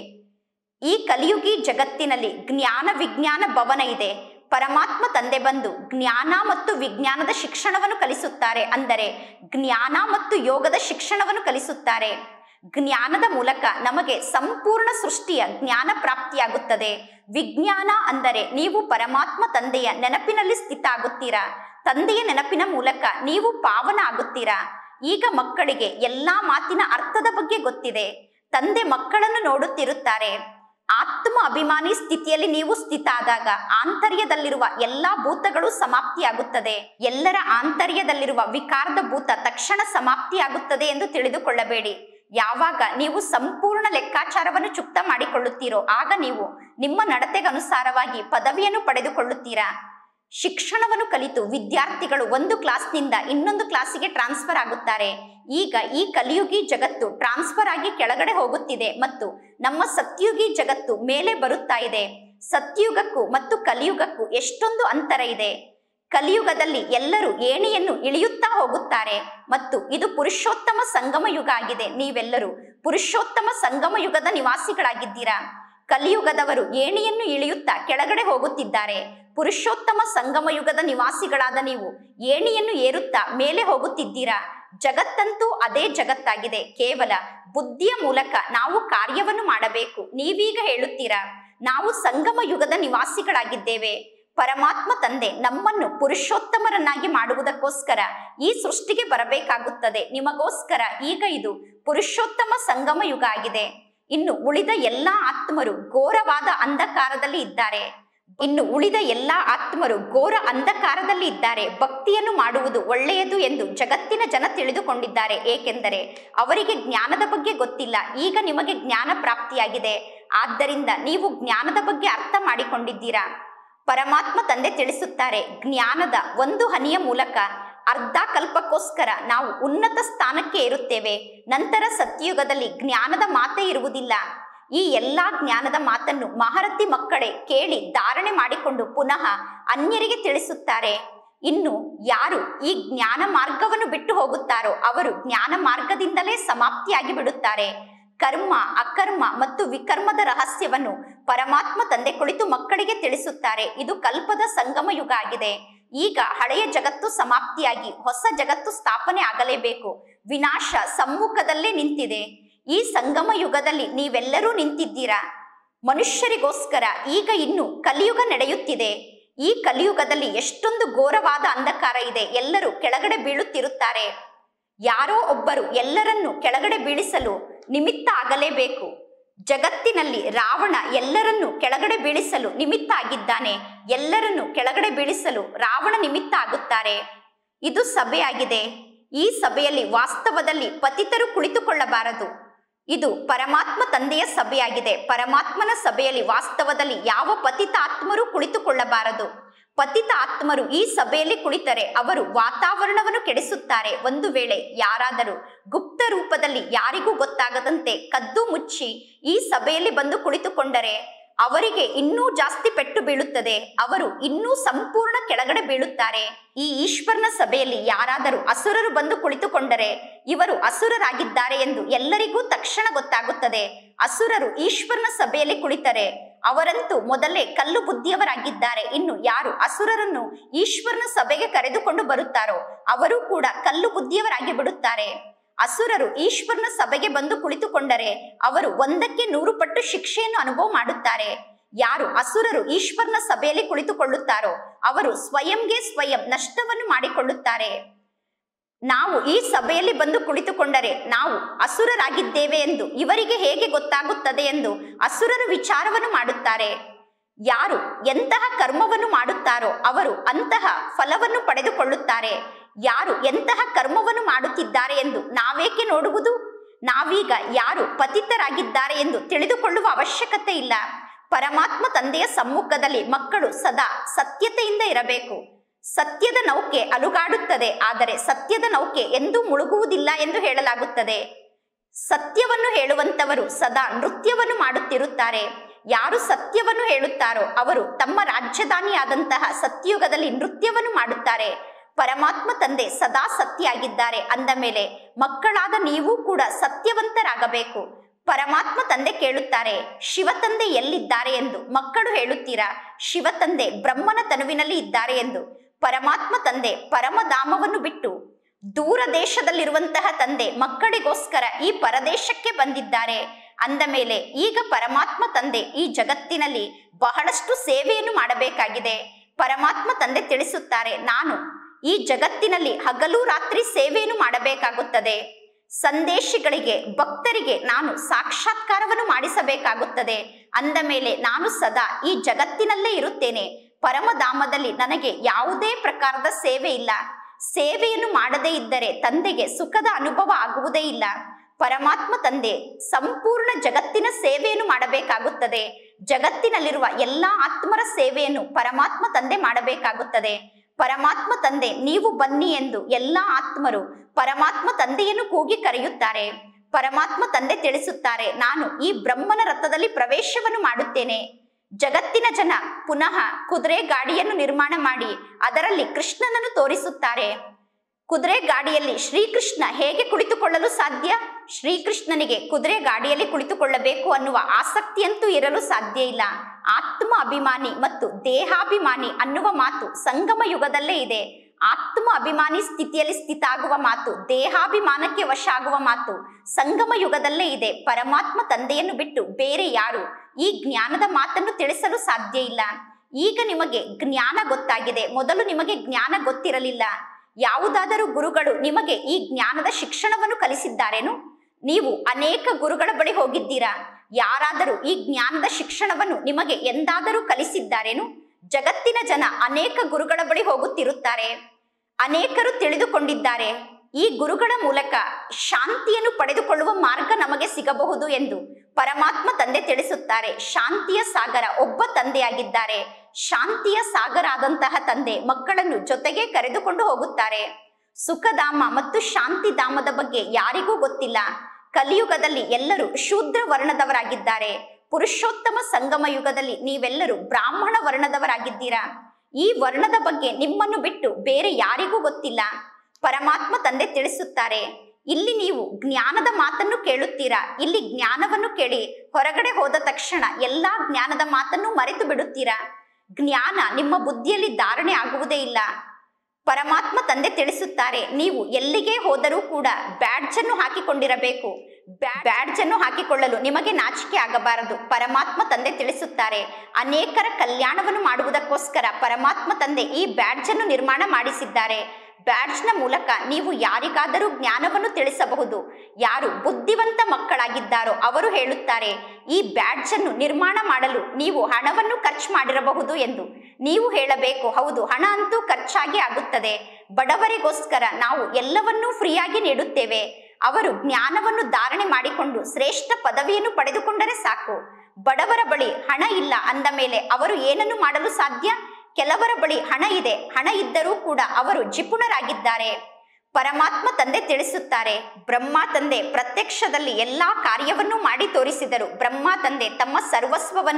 ಈ ಕಲಿಯುಗಿ ಜಗತ್ತಿನಲ್ಲಿ ಜ್ಞಾನ ವಿಜ್ಞಾನ ಭವನ ಇದೆ. ಪರಮಾತ್ಮ ತಂದೆ ಬಂದು ಜ್ಞಾನ ಮತ್ತು ವಿಜ್ಞಾನದ ಶಿಕ್ಷಣವನ್ನು ಕಲಿಸುತ್ತಾರೆ. ಅಂದರೆ ಜ್ಞಾನ ಮತ್ತು ಯೋಗದ ಶಿಕ್ಷಣವನ್ನು ಕಲಿಸುತ್ತಾರೆ. ಜ್ಞಾನದ ಮೂಲಕ ನಮಗೆ ಸಂಪೂರ್ಣ ಸೃಷ್ಟಿಯ ಜ್ಞಾನ ಪ್ರಾಪ್ತಿಯಾಗುತ್ತದೆ. ವಿಜ್ಞಾನ ಅಂದರೆ ನೀವು ಪರಮಾತ್ಮ ತಂದೆಯ ನೆನಪಿನಲ್ಲಿ ಸ್ಥಿತ ಆಗುತ್ತೀರಾ. ತಂದೆಯ ನೆನಪಿನ ಮೂಲಕ ನೀವು ಪಾವನ ಆಗುತ್ತೀರಾ. ಈಗ ಮಕ್ಕಳಿಗೆ ಎಲ್ಲಾ ಮಾತಿನ ಅರ್ಥದ ಬಗ್ಗೆ ಗೊತ್ತಿದೆ. ತಂದೆ ಮಕ್ಕಳನ್ನು ನೋಡುತ್ತಿರುತ್ತಾರೆ. ಆತ್ಮ ಅಭಿಮಾನಿ ಸ್ಥಿತಿಯಲ್ಲಿ ನೀವು ಸ್ಥಿತ ಆದಾಗ ಆಂತರ್ಯದಲ್ಲಿರುವ ಎಲ್ಲಾ ಭೂತಗಳು ಸಮಾಪ್ತಿಯಾಗುತ್ತದೆ. ಎಲ್ಲರ ಆಂತರ್ಯದಲ್ಲಿರುವ ವಿಕಾರದ ಭೂತ ತಕ್ಷಣ ಸಮಾಪ್ತಿಯಾಗುತ್ತದೆ ಎಂದು ತಿಳಿದುಕೊಳ್ಳಬೇಡಿ. ಯಾವಾಗ ನೀವು ಸಂಪೂರ್ಣ ಲೆಕ್ಕಾಚಾರವನ್ನು ಚುಕ್ತ ಮಾಡಿಕೊಳ್ಳುತ್ತೀರೋ ಆಗ ನೀವು ನಿಮ್ಮ ನಡತೆಗನುಸಾರವಾಗಿ ಪದವಿಯನ್ನು ಪಡೆದುಕೊಳ್ಳುತ್ತೀರಾ. ಶಿಕ್ಷಣವನ್ನು ಕಲಿತು ವಿದ್ಯಾರ್ಥಿಗಳು ಒಂದು ಕ್ಲಾಸ್ನಿಂದ ಇನ್ನೊಂದು ಕ್ಲಾಸಿಗೆ ಟ್ರಾನ್ಸ್ಫರ್ ಆಗುತ್ತಾರೆ. ಈಗ ಈ ಕಲಿಯುಗಿ ಜಗತ್ತು ಟ್ರಾನ್ಸ್ಫರ್ ಆಗಿ ಕೆಳಗಡೆ ಹೋಗುತ್ತಿದೆ ಮತ್ತು ನಮ್ಮ ಸತ್ಯುಗಿ ಜಗತ್ತು ಮೇಲೆ ಬರುತ್ತಾ ಇದೆ. ಸತ್ಯುಗಕ್ಕೂ ಮತ್ತು ಕಲಿಯುಗಕ್ಕೂ ಎಷ್ಟೊಂದು ಅಂತರ ಇದೆ. ಕಲಿಯುಗದಲ್ಲಿ ಎಲ್ಲರೂ ಏಣಿಯನ್ನು ಇಳಿಯುತ್ತಾ ಹೋಗುತ್ತಾರೆ ಮತ್ತು ಇದು ಪುರುಷೋತ್ತಮ ಸಂಗಮ ಯುಗ ಆಗಿದೆ. ನೀವೆಲ್ಲರೂ ಪುರುಷೋತ್ತಮ ಸಂಗಮ ಯುಗದ ನಿವಾಸಿಗಳಾಗಿದ್ದೀರಾ. ಕಲಿಯುಗದವರು ಏಣಿಯನ್ನು ಇಳಿಯುತ್ತಾ ಕೆಳಗಡೆ ಹೋಗುತ್ತಿದ್ದಾರೆ. ಪುರುಷೋತ್ತಮ ಸಂಗಮ ಯುಗದ ನಿವಾಸಿಗಳಾದ ನೀವು ಏಣಿಯನ್ನು ಏರುತ್ತಾ ಮೇಲೆ ಹೋಗುತ್ತಿದ್ದೀರಾ. ಜಗತ್ತಂತೂ ಅದೇ ಜಗತ್ತಾಗಿದೆ. ಕೇವಲ ಬುದ್ಧಿಯ ಮೂಲಕ ನಾವು ಕಾರ್ಯವನ್ನು ಮಾಡಬೇಕು. ನೀವೀಗ ಹೇಳುತ್ತೀರಾ ನಾವು ಸಂಗಮ ಯುಗದ ನಿವಾಸಿಗಳಾಗಿದ್ದೇವೆ. ಪರಮಾತ್ಮ ತಂದೆ ನಮ್ಮನ್ನು ಪುರುಷೋತ್ತಮರನ್ನಾಗಿ ಮಾಡುವುದಕ್ಕೋಸ್ಕರ ಈ ಸೃಷ್ಟಿಗೆ ಬರಬೇಕಾಗುತ್ತದೆ. ನಿಮಗೋಸ್ಕರ ಈಗ ಇದು ಪುರುಷೋತ್ತಮ ಸಂಗಮ ಯುಗ ಆಗಿದೆ. ಇನ್ನು ಉಳಿದ ಎಲ್ಲಾ ಆತ್ಮರು ಘೋರವಾದ ಅಂಧಕಾರದಲ್ಲಿ ಇದ್ದಾರೆ. ಇನ್ನು ಉಳಿದ ಎಲ್ಲಾ ಆತ್ಮರು ಘೋರ ಅಂಧಕಾರದಲ್ಲಿ ಇದ್ದಾರೆ. ಭಕ್ತಿಯನ್ನು ಮಾಡುವುದು ಒಳ್ಳೆಯದು ಎಂದು ಜಗತ್ತಿನ ಜನ ತಿಳಿದುಕೊಂಡಿದ್ದಾರೆ. ಏಕೆಂದರೆ ಅವರಿಗೆ ಜ್ಞಾನದ ಬಗ್ಗೆ ಗೊತ್ತಿಲ್ಲ. ಈಗ ನಿಮಗೆ ಜ್ಞಾನ ಪ್ರಾಪ್ತಿಯಾಗಿದೆ. ಆದ್ದರಿಂದ ನೀವು ಜ್ಞಾನದ ಬಗ್ಗೆ ಅರ್ಥ ಮಾಡಿಕೊಂಡಿದ್ದೀರಾ. ಪರಮಾತ್ಮ ತಂದೆ ತಿಳಿಸುತ್ತಾರೆ, ಜ್ಞಾನದ ಒಂದು ಹನಿಯ ಮೂಲಕ ಅರ್ಧ ಕಲ್ಪಕ್ಕೋಸ್ಕರ ನಾವು ಉನ್ನತ ಸ್ಥಾನಕ್ಕೆ ಏರುತ್ತೇವೆ. ನಂತರ ಸತ್ಯಯುಗದಲ್ಲಿ ಜ್ಞಾನದ ಮಾತೇ ಇರುವುದಿಲ್ಲ. ಈ ಎಲ್ಲಾ ಜ್ಞಾನದ ಮಾತನ್ನು ಮಹಾರಥಿ ಮಕ್ಕಳೇ ಕೇಳಿ ಧಾರಣೆ ಮಾಡಿಕೊಂಡು ಪುನಃ ಅನ್ಯರಿಗೆ ತಿಳಿಸುತ್ತಾರೆ. ಇನ್ನು ಯಾರು ಈ ಜ್ಞಾನ ಮಾರ್ಗವನ್ನು ಬಿಟ್ಟು ಹೋಗುತ್ತಾರೋ ಅವರು ಜ್ಞಾನ ಮಾರ್ಗದಿಂದಲೇ ಸಮಾಪ್ತಿಯಾಗಿ ಬಿಡುತ್ತಾರೆ. ಕರ್ಮ, ಅಕರ್ಮ ಮತ್ತು ವಿಕರ್ಮದ ರಹಸ್ಯವನ್ನು ಪರಮಾತ್ಮ ತಂದೆ ಕುಳಿತು ಮಕ್ಕಳಿಗೆ ತಿಳಿಸುತ್ತಾರೆ. ಇದು ಕಲ್ಪದ ಸಂಗಮ ಯುಗ ಆಗಿದೆ. ಈಗ ಹಳೆಯ ಜಗತ್ತು ಸಮಾಪ್ತಿಯಾಗಿ ಹೊಸ ಜಗತ್ತು ಸ್ಥಾಪನೆ ಆಗಲೇಬೇಕು. ವಿನಾಶ ಸಮ್ಮುಖದಲ್ಲೇ ನಿಂತಿದೆ. ಈ ಸಂಗಮ ಯುಗದಲ್ಲಿ ನೀವೆಲ್ಲರೂ ನಿಂತಿದ್ದೀರಾ. ಮನುಷ್ಯರಿಗೋಸ್ಕರ ಈಗ ಇನ್ನು ಕಲಿಯುಗ ನಡೆಯುತ್ತಿದೆ. ಈ ಕಲಿಯುಗದಲ್ಲಿ ಎಷ್ಟೊಂದು ಘೋರವಾದ ಅಂಧಕಾರ ಇದೆ. ಎಲ್ಲರೂ ಕೆಳಗಡೆ ಬೀಳುತ್ತಿರುತ್ತಾರೆ. ಯಾರೋ ಒಬ್ಬರು ಎಲ್ಲರನ್ನು ಕೆಳಗಡೆ ಬೀಳಿಸಲು ನಿಮಿತ್ತ ಆಗಲೇಬೇಕು. ಜಗತ್ತಿನಲ್ಲಿ ರಾವಣ ಎಲ್ಲರನ್ನು ಕೆಳಗಡೆ ಬೀಳಿಸಲು ನಿಮಿತ್ತ ಆಗಿದ್ದಾನೆ. ಎಲ್ಲರನ್ನು ಕೆಳಗಡೆ ಬೀಳಿಸಲು ರಾವಣ ನಿಮಿತ್ತ ಆಗುತ್ತಾರೆ. ಇದು ಸಭೆಯಾಗಿದೆ. ಈ ಸಭೆಯಲ್ಲಿ ವಾಸ್ತವದಲ್ಲಿ ಪತಿತರು ಕುಳಿತುಕೊಳ್ಳಬಾರದು. ಇದು ಪರಮಾತ್ಮ ತಂದೆಯ ಸಭೆಯಾಗಿದೆ. ಪರಮಾತ್ಮನ ಸಭೆಯಲ್ಲಿ ವಾಸ್ತವದಲ್ಲಿ ಯಾವ ಪತಿತ ಆತ್ಮರು ಕುಳಿತುಕೊಳ್ಳಬಾರದು. ಪತಿತ ಆತ್ಮರು ಈ ಸಭೆಯಲ್ಲಿ ಕುಳಿತರೆ ಅವರು ವಾತಾವರಣವನ್ನು ಕೆಡಿಸುತ್ತಾರೆ. ಒಂದು ವೇಳೆ ಯಾರಾದರೂ ಗುಪ್ತ ರೂಪದಲ್ಲಿ ಯಾರಿಗೂ ಗೊತ್ತಾಗದಂತೆ ಕದ್ದು ಮುಚ್ಚಿ ಈ ಸಭೆಯಲ್ಲಿ ಬಂದು ಕುಳಿತುಕೊಂಡರೆ ಅವರಿಗೆ ಇನ್ನೂ ಜಾಸ್ತಿ ಪೆಟ್ಟು ಬೀಳುತ್ತದೆ. ಅವರು ಇನ್ನೂ ಸಂಪೂರ್ಣ ಕೆಳಗಡೆ ಬೀಳುತ್ತಾರೆ. ಈ ಈಶ್ವರನ ಸಭೆಯಲ್ಲಿ ಯಾರಾದರೂ ಅಸುರರು ಬಂದು ಕುಳಿತುಕೊಂಡರೆ ಇವರು ಅಸುರರಾಗಿದ್ದಾರೆ ಎಂದು ಎಲ್ಲರಿಗೂ ತಕ್ಷಣ ಗೊತ್ತಾಗುತ್ತದೆ. ಅಸುರರು ಈಶ್ವರನ ಸಭೆಯಲ್ಲಿ ಕುಳಿತರೆ ಅವರಂತೂ ಮೊದಲೇ ಕಲ್ಲು ಬುದ್ಧಿಯವರಾಗಿದ್ದಾರೆ. ಇನ್ನು ಯಾರು ಅಸುರರನ್ನು ಈಶ್ವರನ ಸಭೆಗೆ ಕರೆದುಕೊಂಡು ಬರುತ್ತಾರೋ ಅವರು ಕೂಡ ಕಲ್ಲು ಬುದ್ಧಿಯವರಾಗಿ ಬಿಡುತ್ತಾರೆ. ಅಸುರರು ಈಶ್ವರನ ಸಭೆಗೆ ಬಂದು ಕುಳಿತುಕೊಂಡರೆ ಅವರು ಒಂದಕ್ಕೆ ನೂರು ಪಟ್ಟು ಶಿಕ್ಷೆಯನ್ನು ಅನುಭವ ಮಾಡುತ್ತಾರೆ. ಯಾರು ಅಸುರರು ಈಶ್ವರನ ಸಭೆಯಲ್ಲಿ ಕುಳಿತುಕೊಳ್ಳುತ್ತಾರೋ ಅವರು ಸ್ವಯಂಗೆ ಸ್ವಯಂ ನಷ್ಟವನ್ನು ಮಾಡಿಕೊಳ್ಳುತ್ತಾರೆ. ನಾವು ಈ ಸಭೆಯಲ್ಲಿ ಬಂದು ಕುಳಿತುಕೊಂಡರೆ ನಾವು ಅಸುರರಾಗಿದ್ದೇವೆ ಎಂದು ಇವರಿಗೆ ಹೇಗೆ ಗೊತ್ತಾಗುತ್ತದೆ ಎಂದು ಅಸುರರು ವಿಚಾರವನ್ನು ಮಾಡುತ್ತಾರೆ. ಯಾರು ಎಂತಹ ಕರ್ಮವನ್ನು ಮಾಡುತ್ತಾರೋ ಅವರು ಅಂತಹ ಫಲವನ್ನು ಪಡೆದುಕೊಳ್ಳುತ್ತಾರೆ. ಯಾರು ಎಂತಹ ಕರ್ಮವನ್ನು ಮಾಡುತ್ತಿದ್ದಾರೆ ಎಂದು ನಾವೇಕೆ ನೋಡುವುದು? ನಾವೀಗ ಯಾರು ಪತಿತರಾಗಿದ್ದಾರೆ ಎಂದು ತಿಳಿದುಕೊಳ್ಳುವ ಅವಶ್ಯಕತೆ ಇಲ್ಲ. ಪರಮಾತ್ಮ ತಂದೆಯ ಸಮ್ಮುಖದಲ್ಲಿ ಮಕ್ಕಳು ಸದಾ ಸತ್ಯತೆಯಿಂದ ಇರಬೇಕು. ಸತ್ಯದ ನೌಕೆ ಅಲುಗಾಡುತ್ತದೆ, ಆದರೆ ಸತ್ಯದ ನೌಕೆ ಎಂದೂ ಮುಳುಗುವುದಿಲ್ಲ ಎಂದು ಹೇಳಲಾಗುತ್ತದೆ. ಸತ್ಯವನ್ನು ಹೇಳುವಂತವರು ಸದಾ ನೃತ್ಯವನ್ನು ಮಾಡುತ್ತಿರುತ್ತಾರೆ. ಯಾರು ಸತ್ಯವನ್ನು ಹೇಳುತ್ತಾರೋ ಅವರು ತಮ್ಮ ರಾಜಧಾನಿಯಾದಂತಹ ಸತ್ಯಯುಗದಲ್ಲಿ ನೃತ್ಯವನ್ನು ಮಾಡುತ್ತಾರೆ. ಪರಮಾತ್ಮ ತಂದೆ ಸದಾ ಸತ್ಯ ಆಗಿದ್ದಾರೆ ಅಂದ ಮೇಲೆ ಮಕ್ಕಳಾದ ನೀವು ಕೂಡ ಸತ್ಯವಂತರಾಗಬೇಕು. ಪರಮಾತ್ಮ ತಂದೆ ಕೇಳುತ್ತಾರೆ, ಶಿವ ತಂದೆ ಎಲ್ಲಿದ್ದಾರೆ ಎಂದು. ಮಕ್ಕಳು ಹೇಳುತ್ತೀರಾ, ಶಿವ ತಂದೆ ಬ್ರಹ್ಮನ ತನುವಿನಲ್ಲಿ ಇದ್ದಾರೆ ಎಂದು. ಪರಮಾತ್ಮ ತಂದೆ ಪರಮಧಾಮವನ್ನು ಬಿಟ್ಟು ದೂರ ದೇಶದಲ್ಲಿರುವಂತಹ ತಂದೆ ಮಕ್ಕಳಿಗೋಸ್ಕರ ಈ ಪರದೇಶಕ್ಕೆ ಬಂದಿದ್ದಾರೆ ಅಂದ ಮೇಲೆ ಈಗ ಪರಮಾತ್ಮ ತಂದೆ ಈ ಜಗತ್ತಿನಲ್ಲಿ ಬಹಳಷ್ಟು ಸೇವೆಯನ್ನು ಮಾಡಬೇಕಾಗಿದೆ. ಪರಮಾತ್ಮ ತಂದೆ ತಿಳಿಸುತ್ತಾರೆ, ನಾನು ಈ ಜಗತ್ತಿನಲ್ಲಿ ಹಗಲು ರಾತ್ರಿ ಸೇವೆಯನ್ನು ಮಾಡಬೇಕಾಗುತ್ತದೆ. ಸಂದೇಶಿಗಳಿಗೆ ಭಕ್ತರಿಗೆ ನಾನು ಸಾಕ್ಷಾತ್ಕಾರವನ್ನು ಮಾಡಿಸಬೇಕಾಗುತ್ತದೆ. ಅಂದ ಮೇಲೆ ನಾನು ಸದಾ ಈ ಜಗತ್ತಿನಲ್ಲೇ ಇರುತ್ತೇನೆ. ಪರಮಧಾಮದಲ್ಲಿ ನನಗೆ ಯಾವುದೇ ಪ್ರಕಾರದ ಸೇವೆ ಇಲ್ಲ. ಸೇವೆಯನ್ನು ಮಾಡದೇ ಇದ್ದರೆ ತಂದೆಗೆ ಸುಖದ ಅನುಭವ ಆಗುವುದೇ ಇಲ್ಲ. ಪರಮಾತ್ಮ ತಂದೆ ಸಂಪೂರ್ಣ ಜಗತ್ತಿನ ಸೇವೆಯನ್ನು ಮಾಡಬೇಕಾಗುತ್ತದೆ. ಜಗತ್ತಿನಲ್ಲಿರುವ ಎಲ್ಲಾ ಆತ್ಮರ ಸೇವೆಯನ್ನು ಪರಮಾತ್ಮ ತಂದೆ ಮಾಡಬೇಕಾಗುತ್ತದೆ. ಪರಮಾತ್ಮ ತಂದೆ ನೀವು ಬನ್ನಿ ಎಂದು ಎಲ್ಲಾ ಆತ್ಮರು ಪರಮಾತ್ಮ ತಂದೆಯನ್ನು ಕೂಗಿ ಕರೆಯುತ್ತಾರೆ. ಪರಮಾತ್ಮ ತಂದೆ ತಿಳಿಸುತ್ತಾರೆ, ನಾನು ಈ ಬ್ರಹ್ಮನ ರಥದಲ್ಲಿ ಪ್ರವೇಶವನ್ನು ಮಾಡುತ್ತೇನೆ. ಜಗತ್ತಿನ ಜನ ಪುನಃ ಕುದುರೆ ಗಾಡಿಯನ್ನು ನಿರ್ಮಾಣ ಮಾಡಿ ಅದರಲ್ಲಿ ಕೃಷ್ಣನನ್ನು ತೋರಿಸುತ್ತಾರೆ. ಕುದುರೆ ಗಾಡಿಯಲ್ಲಿ ಶ್ರೀಕೃಷ್ಣ ಹೇಗೆ ಕುಳಿತುಕೊಳ್ಳಲು ಸಾಧ್ಯ? ಶ್ರೀಕೃಷ್ಣನಿಗೆ ಕುದುರೆ ಗಾಡಿಯಲ್ಲಿ ಕುಳಿತುಕೊಳ್ಳಬೇಕು ಅನ್ನುವ ಆಸಕ್ತಿಯಂತೂ ಇರಲು ಸಾಧ್ಯ ಇಲ್ಲ. ಆತ್ಮ ಅಭಿಮಾನಿ ಮತ್ತು ದೇಹಾಭಿಮಾನಿ ಅನ್ನುವ ಮಾತು ಸಂಗಮ ಯುಗದಲ್ಲೇ ಇದೆ. ಆತ್ಮ ಅಭಿಮಾನಿ ಸ್ಥಿತಿಯಲ್ಲಿ ಸ್ಥಿತ ಆಗುವ ಮಾತು, ದೇಹಾಭಿಮಾನಕ್ಕೆ ವಶ ಆಗುವ ಮಾತು ಸಂಗಮ ಯುಗದಲ್ಲೇ ಇದೆ. ಪರಮಾತ್ಮ ತಂದೆಯನ್ನು ಬಿಟ್ಟು ಬೇರೆ ಯಾರು ಈ ಜ್ಞಾನದ ಮಾತನ್ನು ತಿಳಿಸಲು ಸಾಧ್ಯ ಇಲ್ಲ. ಈಗ ನಿಮಗೆ ಜ್ಞಾನ ಗೊತ್ತಾಗಿದೆ. ಮೊದಲು ನಿಮಗೆ ಜ್ಞಾನ ಗೊತ್ತಿರಲಿಲ್ಲ. ಯಾವುದಾದರೂ ಗುರುಗಳು ನಿಮಗೆ ಈ ಜ್ಞಾನದ ಶಿಕ್ಷಣವನ್ನು ಕಲಿಸಿದ್ದಾರೇನು? ನೀವು ಅನೇಕ ಗುರುಗಳ ಬಳಿ ಹೋಗಿದ್ದೀರಾ. ಯಾರಾದರೂ ಈ ಜ್ಞಾನದ ಶಿಕ್ಷಣವನ್ನು ನಿಮಗೆ ಎಂದಾದರೂ ಕಲಿಸಿದ್ದಾರೇನು? ಜಗತ್ತಿನ ಜನ ಅನೇಕ ಗುರುಗಳ ಬಳಿ ಹೋಗುತ್ತಿರುತ್ತಾರೆ. ಅನೇಕರು ತಿಳಿದುಕೊಂಡಿದ್ದಾರೆ ಈ ಗುರುಗಳ ಮೂಲಕ ಶಾಂತಿಯನ್ನು ಪಡೆದುಕೊಳ್ಳುವ ಮಾರ್ಗ ನಮಗೆ ಸಿಗಬಹುದು ಎಂದು. ಪರಮಾತ್ಮ ತಂದೆ ತಿಳಿಸುತ್ತಾರೆ, ಶಾಂತಿಯ ಸಾಗರ ಒಬ್ಬ ತಂದೆಯಾಗಿದ್ದಾರೆ. ಶಾಂತಿಯ ಸಾಗರ ಆದಂತಹ ತಂದೆ ಮಕ್ಕಳನ್ನು ಜೊತೆಗೆ ಕರೆದುಕೊಂಡು ಹೋಗುತ್ತಾರೆ. ಸುಖಧಾಮ ಮತ್ತು ಶಾಂತಿಧಾಮದ ಬಗ್ಗೆ ಯಾರಿಗೂ ಗೊತ್ತಿಲ್ಲ. ಕಲಿಯುಗದಲ್ಲಿ ಎಲ್ಲರೂ ಶೂದ್ರ ವರ್ಣದವರಾಗಿದ್ದಾರೆ. ಪುರುಷೋತ್ತಮ ಸಂಗಮ ಯುಗದಲ್ಲಿ ನೀವೆಲ್ಲರೂ ಬ್ರಾಹ್ಮಣ ವರ್ಣದವರಾಗಿದ್ದೀರಾ. ಈ ವರ್ಣದ ಬಗ್ಗೆ ನಿಮ್ಮನ್ನು ಬಿಟ್ಟು ಬೇರೆ ಯಾರಿಗೂ ಗೊತ್ತಿಲ್ಲ. ಪರಮಾತ್ಮ ತಂದೆ ತಿಳಿಸುತ್ತಾರೆ, ಇಲ್ಲಿ ನೀವು ಜ್ಞಾನದ ಮಾತನ್ನು ಕೇಳುತ್ತೀರಾ. ಇಲ್ಲಿ ಜ್ಞಾನವನ್ನು ಕೇಳಿ ಹೊರಗಡೆ ಹೋದ ತಕ್ಷಣ ಎಲ್ಲಾ ಜ್ಞಾನದ ಮಾತನ್ನು ಮರೆತು ಬಿಡುತ್ತೀರಾ. ಜ್ಞಾನ ನಿಮ್ಮ ಬುದ್ಧಿಯಲ್ಲಿ ಧಾರಣೆ ಆಗುವುದೇ ಇಲ್ಲ. ಪರಮಾತ್ಮ ತಂದೆ ತಿಳಿಸುತ್ತಾರೆ, ನೀವು ಎಲ್ಲಿಗೆ ಹೋದರೂ ಕೂಡ ಬ್ಯಾಡ್ಜ್ ಅನ್ನು ಹಾಕಿಕೊಂಡಿರಬೇಕು. ಬ್ಯಾಡ್ಜ್ ಅನ್ನು ಹಾಕಿಕೊಳ್ಳಲು ನಿಮಗೆ ನಾಚಿಕೆ ಆಗಬಾರದು. ಪರಮಾತ್ಮ ತಂದೆ ತಿಳಿಸುತ್ತಾರೆ, ಅನೇಕರ ಕಲ್ಯಾಣವನ್ನು ಮಾಡುವುದಕ್ಕೋಸ್ಕರ ಪರಮಾತ್ಮ ತಂದೆ ಈ ಬ್ಯಾಡ್ಜ್ ಅನ್ನು ನಿರ್ಮಾಣ ಮಾಡಿಸಿದ್ದಾರೆ. ಬ್ಯಾಡ್ಜ್ನ ಮೂಲಕ ನೀವು ಯಾರಿಗಾದರೂ ಜ್ಞಾನವನ್ನು ತಿಳಿಸಬಹುದು. ಯಾರು ಬುದ್ಧಿವಂತ ಮಕ್ಕಳಾಗಿದ್ದಾರೋ ಅವರು ಹೇಳುತ್ತಾರೆ, ಈ ಬ್ಯಾಡ್ಜ್ ಅನ್ನು ನಿರ್ಮಾಣ ಮಾಡಲು ನೀವು ಹಣವನ್ನು ಖರ್ಚು ಮಾಡಿರಬಹುದು ಎಂದು. ನೀವು ಹೇಳಬೇಕು, ಹೌದು, ಹಣ ಅಂತೂ ಖರ್ಚಾಗಿ ಆಗುತ್ತದೆ. ಬಡವರಿಗೋಸ್ಕರ ನಾವು ಎಲ್ಲವನ್ನೂ ಫ್ರೀಯಾಗಿ ನೀಡುತ್ತೇವೆ. ಅವರು ಜ್ಞಾನವನ್ನು ಧಾರಣೆ ಮಾಡಿಕೊಂಡು ಶ್ರೇಷ್ಠ ಪದವಿಯನ್ನು ಪಡೆದುಕೊಂಡರೆ ಸಾಕು. ಬಡವರ ಬಳಿ ಹಣ ಇಲ್ಲ ಅಂದ ಮೇಲೆ ಅವರು ಏನನ್ನು ಮಾಡಲು ಸಾಧ್ಯ? ಕೆಲವರ ಬಳಿ ಹಣ ಇದೆ. ಹಣ ಇದ್ದರೂ ಕೂಡ ಅವರು ಜಿಪುಣರಾಗಿದ್ದಾರೆ. ಪರಮಾತ್ಮ ತಂದೆ ತಿಳಿಸುತ್ತಾರೆ, ಬ್ರಹ್ಮ ತಂದೆ ಪ್ರತ್ಯಕ್ಷದಲ್ಲಿ ಎಲ್ಲಾ ಕಾರ್ಯವನ್ನು ಮಾಡಿ ತೋರಿಸಿದರು. ಬ್ರಹ್ಮ ತಂದೆ ತಮ್ಮ ಸರ್ವಸ್ವವನ್ನು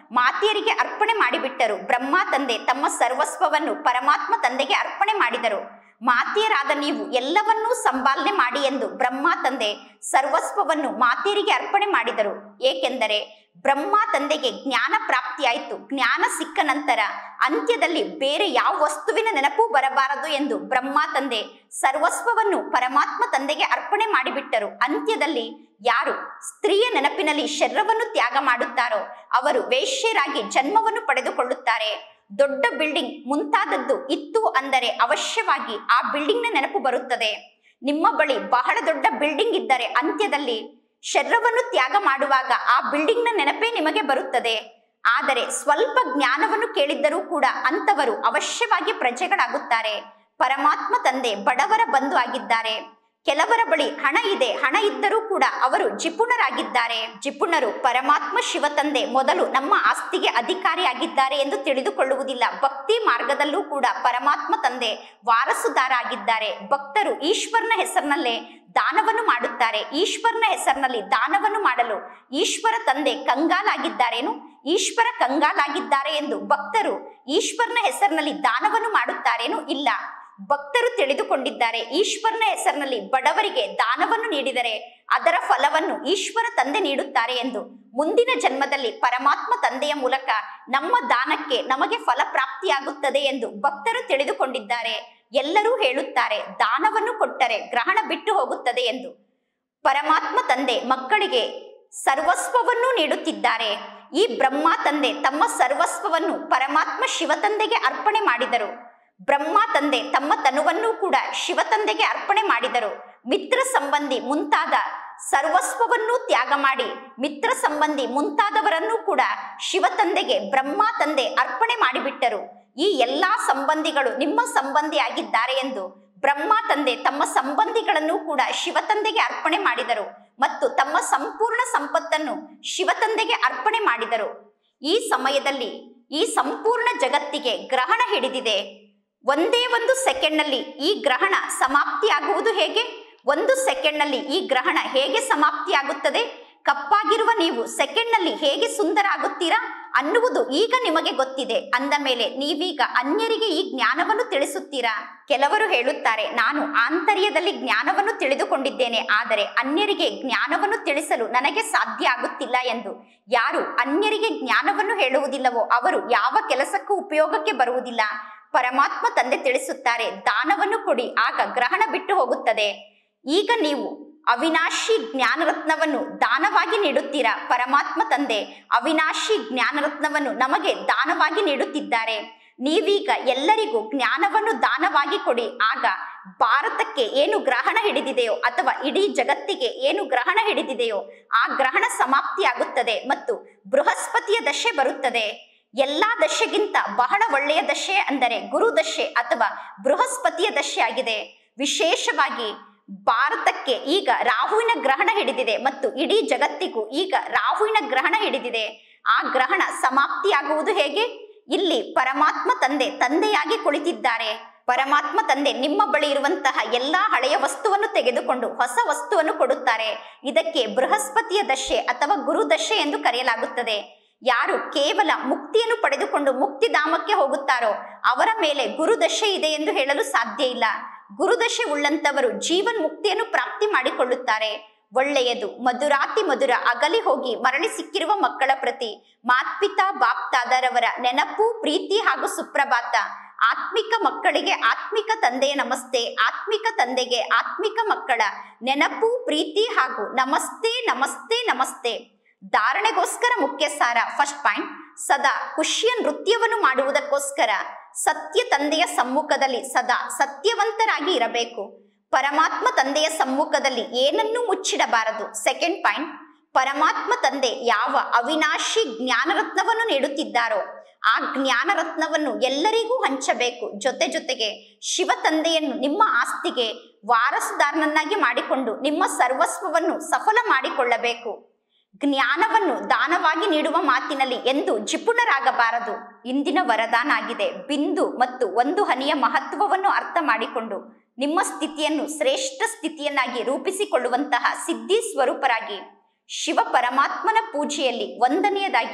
ಮಾತೆಯರಿಗೆ ಅರ್ಪಣೆ ಮಾಡಿಬಿಟ್ಟರು. ಬ್ರಹ್ಮ ತಂದೆ ತಮ್ಮ ಸರ್ವಸ್ವವನ್ನು ಪರಮಾತ್ಮ ತಂದೆಗೆ ಅರ್ಪಣೆ ಮಾಡಿದರು. ಮಾತೆಯರಾದ ನೀವು ಎಲ್ಲವನ್ನೂ ಸಂಪಾಲನೆ ಮಾಡಿ ಎಂದು ಬ್ರಹ್ಮ ತಂದೆ ಸರ್ವಸ್ವವನ್ನು ಮಾತೆಯರಿಗೆ ಅರ್ಪಣೆ ಮಾಡಿದರು. ಏಕೆಂದರೆ ಬ್ರಹ್ಮ ತಂದೆಗೆ ಜ್ಞಾನ ಪ್ರಾಪ್ತಿಯಾಯಿತು. ಜ್ಞಾನ ಸಿಕ್ಕ ನಂತರ ಅಂತ್ಯದಲ್ಲಿ ಬೇರೆ ಯಾವ ವಸ್ತುವಿನ ನೆನಪು ಬರಬಾರದು ಎಂದು ಬ್ರಹ್ಮ ತಂದೆ ಸರ್ವಸ್ವವನ್ನು ಪರಮಾತ್ಮ ತಂದೆಗೆ ಅರ್ಪಣೆ ಮಾಡಿಬಿಟ್ಟರು. ಅಂತ್ಯದಲ್ಲಿ ಯಾರು ಸ್ತ್ರೀಯ ನೆನಪಿನಲ್ಲಿ ಶರೀರವನ್ನು ತ್ಯಾಗ ಮಾಡುತ್ತಾರೋ ಅವರು ವೇಶ್ಯರಾಗಿ ಜನ್ಮವನ್ನು ಪಡೆದುಕೊಳ್ಳುತ್ತಾರೆ. ದೊಡ್ಡ ಬಿಲ್ಡಿಂಗ್ ಮುಂತಾದದ್ದು ಇತ್ತು ಅಂದರೆ ಅವಶ್ಯವಾಗಿ ಆ ಬಿಲ್ಡಿಂಗ್ ನ ನೆನಪು ಬರುತ್ತದೆ. ನಿಮ್ಮ ಬಳಿ ಬಹಳ ದೊಡ್ಡ ಬಿಲ್ಡಿಂಗ್ ಇದ್ದರೆ ಅಂತ್ಯದಲ್ಲಿ ಶರೀರವನ್ನು ತ್ಯಾಗ ಮಾಡುವಾಗ ಆ ಬಿಲ್ಡಿಂಗ್ ನ ನೆನಪೇ ನಿಮಗೆ ಬರುತ್ತದೆ. ಆದರೆ ಸ್ವಲ್ಪ ಜ್ಞಾನವನ್ನು ಕೇಳಿದ್ದರೂ ಕೂಡ ಅಂತವರು ಅವಶ್ಯವಾಗಿ ಪ್ರಜೆಗಳಾಗುತ್ತಾರೆ. ಪರಮಾತ್ಮ ತಂದೆ ಬಡವರ ಬಂಧು ಆಗಿದ್ದಾರೆ. ಕೆಲವರ ಬಳಿ ಹಣ ಇದೆ, ಹಣ ಇದ್ದರೂ ಕೂಡ ಅವರು ಜಿಪುಣರಾಗಿದ್ದಾರೆ. ಜಿಪುಣರು ಪರಮಾತ್ಮ ಶಿವ ತಂದೆ ಮೊದಲು ನಮ್ಮ ಆಸ್ತಿಗೆ ಅಧಿಕಾರಿಯಾಗಿದ್ದಾರೆ ಎಂದು ತಿಳಿದುಕೊಳ್ಳುವುದಿಲ್ಲ. ಭಕ್ತಿ ಮಾರ್ಗದಲ್ಲೂ ಕೂಡ ಪರಮಾತ್ಮ ತಂದೆ ವಾರಸುದಾರ ಆಗಿದ್ದಾರೆ. ಭಕ್ತರು ಈಶ್ವರನ ಹೆಸರಿನಲ್ಲೇ ದಾನವನ್ನು ಮಾಡುತ್ತಾರೆ. ಈಶ್ವರನ ಹೆಸರಿನಲ್ಲಿ ದಾನವನ್ನು ಮಾಡಲು ಈಶ್ವರ ತಂದೆ ಕಂಗಾಲಾಗಿದ್ದಾರೇನು? ಈಶ್ವರ ಕಂಗಾಲಾಗಿದ್ದಾರೆ ಎಂದು ಭಕ್ತರು ಈಶ್ವರನ ಹೆಸರಿನಲ್ಲಿ ದಾನವನ್ನು ಮಾಡುತ್ತಾರೇನು? ಇಲ್ಲ. ಭಕ್ತರು ತಿಳಿದುಕೊಂಡಿದ್ದಾರೆ ಈಶ್ವರನ ಹೆಸರಿನಲ್ಲಿ ಬಡವರಿಗೆ ದಾನವನ್ನು ನೀಡಿದರೆ ಅದರ ಫಲವನ್ನು ಈಶ್ವರ ತಂದೆ ನೀಡುತ್ತಾರೆ ಎಂದು. ಮುಂದಿನ ಜನ್ಮದಲ್ಲಿ ಪರಮಾತ್ಮ ತಂದೆಯ ಮೂಲಕ ನಮ್ಮ ದಾನಕ್ಕೆ ನಮಗೆ ಫಲ ಪ್ರಾಪ್ತಿಯಾಗುತ್ತದೆ ಎಂದು ಭಕ್ತರು ತಿಳಿದುಕೊಂಡಿದ್ದಾರೆ. ಎಲ್ಲರೂ ಹೇಳುತ್ತಾರೆ ದಾನವನ್ನು ಕೊಟ್ಟರೆ ಗ್ರಹಣ ಬಿಟ್ಟು ಹೋಗುತ್ತದೆ ಎಂದು. ಪರಮಾತ್ಮ ತಂದೆ ಮಕ್ಕಳಿಗೆ ಸರ್ವಸ್ವವನ್ನು ನೀಡುತ್ತಿದ್ದಾರೆ. ಈ ಬ್ರಹ್ಮ ತಂದೆ ತಮ್ಮ ಸರ್ವಸ್ವವನ್ನು ಪರಮಾತ್ಮ ಶಿವ ತಂದೆಗೆ ಅರ್ಪಣೆ ಮಾಡಿದರು. ಬ್ರಹ್ಮ ತಂದೆ ತಮ್ಮ ತನುವನ್ನು ಕೂಡ ಶಿವ ತಂದೆಗೆ ಅರ್ಪಣೆ ಮಾಡಿದರು. ಮಿತ್ರ ಸಂಬಂಧಿ ಮುಂತಾದ ಸರ್ವಸ್ವವನ್ನು ತ್ಯಾಗ ಮಾಡಿ ಮಿತ್ರ ಸಂಬಂಧಿ ಮುಂತಾದವರನ್ನು ಕೂಡ ಶಿವ ತಂದೆಗೆ ಬ್ರಹ್ಮ ತಂದೆ ಅರ್ಪಣೆ ಮಾಡಿಬಿಟ್ಟರು. ಈ ಎಲ್ಲಾ ಸಂಬಂಧಿಗಳು ನಿಮ್ಮ ಸಂಬಂಧಿ ಆಗಿದ್ದಾರೆ ಎಂದು ಬ್ರಹ್ಮ ತಂದೆ ತಮ್ಮ ಸಂಬಂಧಿಗಳನ್ನು ಕೂಡ ಶಿವ ತಂದೆಗೆ ಅರ್ಪಣೆ ಮಾಡಿದರು ಮತ್ತು ತಮ್ಮ ಸಂಪೂರ್ಣ ಸಂಪತ್ತನ್ನು ಶಿವ ತಂದೆಗೆ ಅರ್ಪಣೆ ಮಾಡಿದರು. ಈ ಸಮಯದಲ್ಲಿ ಈ ಸಂಪೂರ್ಣ ಜಗತ್ತಿಗೆ ಗ್ರಹಣ ಹಿಡಿದಿದೆ. ಒಂದೇ ಒಂದು ಸೆಕೆಂಡ್ ನಲ್ಲಿ ಈ ಗ್ರಹಣ ಸಮಾಪ್ತಿಯಾಗುವುದು ಹೇಗೆ? ಒಂದು ಸೆಕೆಂಡ್ ನಲ್ಲಿ ಈ ಗ್ರಹಣ ಹೇಗೆ ಸಮಾಪ್ತಿಯಾಗುತ್ತದೆ? ಕಪ್ಪಾಗಿರುವ ನೀವು ಸೆಕೆಂಡ್ ನಲ್ಲಿ ಹೇಗೆ ಸುಂದರ ಆಗುತ್ತೀರಾ ಅನ್ನುವುದು ಈಗ ನಿಮಗೆ ಗೊತ್ತಿದೆ. ಅಂದ ಮೇಲೆ ನೀವೀಗ ಅನ್ಯರಿಗೆ ಈ ಜ್ಞಾನವನ್ನು ತಿಳಿಸುತ್ತೀರಾ? ಕೆಲವರು ಹೇಳುತ್ತಾರೆ ನಾನು ಆಂತರ್ಯದಲ್ಲಿ ಜ್ಞಾನವನ್ನು ತಿಳಿದುಕೊಂಡಿದ್ದೇನೆ, ಆದರೆ ಅನ್ಯರಿಗೆ ಜ್ಞಾನವನ್ನು ತಿಳಿಸಲು ನನಗೆ ಸಾಧ್ಯ ಆಗುತ್ತಿಲ್ಲ ಎಂದು. ಯಾರು ಅನ್ಯರಿಗೆ ಜ್ಞಾನವನ್ನು ಹೇಳುವುದಿಲ್ಲವೋ ಅವರು ಯಾವ ಕೆಲಸಕ್ಕೂ ಉಪಯೋಗಕ್ಕೆ ಬರುವುದಿಲ್ಲ. ಪರಮಾತ್ಮ ತಂದೆ ತಿಳಿಸುತ್ತಾರೆ ದಾನವನ್ನು ಕೊಡಿ, ಆಗ ಗ್ರಹಣ ಬಿಟ್ಟು ಹೋಗುತ್ತದೆ. ಈಗ ನೀವು ಅವಿನಾಶಿ ಜ್ಞಾನರತ್ನವನ್ನು ದಾನವಾಗಿ ನೀಡುತ್ತೀರಾ. ಪರಮಾತ್ಮ ತಂದೆ ಅವಿನಾಶಿ ಜ್ಞಾನರತ್ನವನ್ನು ನಮಗೆ ದಾನವಾಗಿ ನೀಡುತ್ತಿದ್ದಾರೆ. ನೀವೀಗ ಎಲ್ಲರಿಗೂ ಜ್ಞಾನವನ್ನು ದಾನವಾಗಿ ಕೊಡಿ. ಆಗ ಭಾರತಕ್ಕೆ ಏನು ಗ್ರಹಣ ಹಿಡಿದಿದೆಯೋ ಅಥವಾ ಇಡೀ ಜಗತ್ತಿಗೆ ಏನು ಗ್ರಹಣ ಹಿಡಿದಿದೆಯೋ ಆ ಗ್ರಹಣ ಸಮಾಪ್ತಿಯಾಗುತ್ತದೆ ಮತ್ತು ಬೃಹಸ್ಪತಿಯ ದಶೆ ಬರುತ್ತದೆ. ಎಲ್ಲಾ ದಶೆಗಿಂತ ಬಹಳ ಒಳ್ಳೆಯ ದಶೆ ಅಂದರೆ ಗುರು ದಶೆ ಅಥವಾ ಬೃಹಸ್ಪತಿಯ ದಶೆ ಆಗಿದೆ. ವಿಶೇಷವಾಗಿ ಭಾರತಕ್ಕೆ ಈಗ ರಾಹುವಿನ ಗ್ರಹಣ ಹಿಡಿದಿದೆ ಮತ್ತು ಇಡೀ ಜಗತ್ತಿಗೂ ಈಗ ರಾಹುವಿನ ಗ್ರಹಣ ಹಿಡಿದಿದೆ. ಆ ಗ್ರಹಣ ಸಮಾಪ್ತಿಯಾಗುವುದು ಹೇಗೆ? ಇಲ್ಲಿ ಪರಮಾತ್ಮ ತಂದೆ ತಂದೆಯಾಗಿ ಕುಳಿತಿದ್ದಾರೆ. ಪರಮಾತ್ಮ ತಂದೆ ನಿಮ್ಮ ಬಳಿ ಇರುವಂತಹ ಎಲ್ಲಾ ಹಳೆಯ ವಸ್ತುವನ್ನು ತೆಗೆದುಕೊಂಡು ಹೊಸ ವಸ್ತುವನ್ನು ಕೊಡುತ್ತಾರೆ. ಇದಕ್ಕೆ ಬೃಹಸ್ಪತಿಯ ದಶೆ ಅಥವಾ ಗುರು ದಶೆ ಎಂದು ಕರೆಯಲಾಗುತ್ತದೆ. ಯಾರು ಕೇವಲ ಮುಕ್ತಿಯನ್ನು ಪಡೆದುಕೊಂಡು ಮುಕ್ತಿಧಾಮಕ್ಕೆ ಹೋಗುತ್ತಾರೋ ಅವರ ಮೇಲೆ ಗುರುದಶೆ ಇದೆ ಎಂದು ಹೇಳಲು ಸಾಧ್ಯ ಇಲ್ಲ. ಗುರುದಶೆ ಉಳ್ಳಂತವರು ಜೀವನ್ ಮುಕ್ತಿಯನ್ನು ಪ್ರಾಪ್ತಿ ಮಾಡಿಕೊಳ್ಳುತ್ತಾರೆ. ಒಳ್ಳೆಯದು. ಮಧುರಾತಿ ಮಧುರ ಅಗಲಿ ಹೋಗಿ ಮರಳಿ ಸಿಕ್ಕಿರುವ ಮಕ್ಕಳ ಪ್ರತಿ ಮಾತ್ಪಿತಾ ಬಾಪ್ತಾದರವರ ನೆನಪು, ಪ್ರೀತಿ ಹಾಗೂ ಸುಪ್ರಭಾತ. ಆತ್ಮಿಕ ಮಕ್ಕಳಿಗೆ ಆತ್ಮಿಕ ತಂದೆಯ ನಮಸ್ತೆ. ಆತ್ಮಿಕ ತಂದೆಗೆ ಆತ್ಮಿಕ ಮಕ್ಕಳ ನೆನಪು, ಪ್ರೀತಿ ಹಾಗೂ ನಮಸ್ತೆ ನಮಸ್ತೆ ನಮಸ್ತೆ. ಧಾರಣೆಗೋಸ್ಕರ ಮುಖ್ಯ ಸಾರ. ಫಸ್ಟ್ ಪಾಯಿಂಟ್, ಸದಾ ಖುಷಿಯ ನೃತ್ಯವನ್ನು ಮಾಡುವುದಕ್ಕೋಸ್ಕರ ಸತ್ಯ ತಂದೆಯ ಸಮ್ಮುಖದಲ್ಲಿ ಸದಾ ಸತ್ಯವಂತರಾಗಿ ಇರಬೇಕು. ಪರಮಾತ್ಮ ತಂದೆಯ ಸಮ್ಮುಖದಲ್ಲಿ ಏನನ್ನೂ ಮುಚ್ಚಿಡಬಾರದು. ಸೆಕೆಂಡ್ ಪಾಯಿಂಟ್, ಪರಮಾತ್ಮ ತಂದೆ ಯಾವ ಅವಿನಾಶಿ ಜ್ಞಾನರತ್ನವನ್ನು ನೀಡುತ್ತಿದ್ದಾರೋ ಆ ಜ್ಞಾನರತ್ನವನ್ನು ಎಲ್ಲರಿಗೂ ಹಂಚಬೇಕು. ಜೊತೆ ಜೊತೆಗೆ ಶಿವ ತಂದೆಯನ್ನು ನಿಮ್ಮ ಆಸ್ತಿಗೆ ವಾರಸುದಾರನನ್ನಾಗಿ ಮಾಡಿಕೊಂಡು ನಿಮ್ಮ ಸರ್ವಸ್ವವನ್ನು ಸಫಲ ಮಾಡಿಕೊಳ್ಳಬೇಕು. ಜ್ಞಾನವನ್ನು ದಾನವಾಗಿ ನೀಡುವ ಮಾತಿನಲ್ಲಿ ಎಂದು ಜಿಪುಣರಾಗಬಾರದು. ಇಂದಿನ ವರದಾನ ಆಗಿದೆ. ಬಿಂದು ಮತ್ತು ಒಂದು ಹನಿಯ ಮಹತ್ವವನ್ನು ಅರ್ಥ ಮಾಡಿಕೊಂಡು ನಿಮ್ಮ ಸ್ಥಿತಿಯನ್ನು ಶ್ರೇಷ್ಠ ಸ್ಥಿತಿಯನ್ನಾಗಿ ರೂಪಿಸಿಕೊಳ್ಳುವಂತಹ ಸಿದ್ಧಿ ಸ್ವರೂಪರಾಗಿ ಶಿವ ಪರಮಾತ್ಮನ ಪೂಜೆಯಲ್ಲಿ ಒಂದನೆಯದಾಗಿ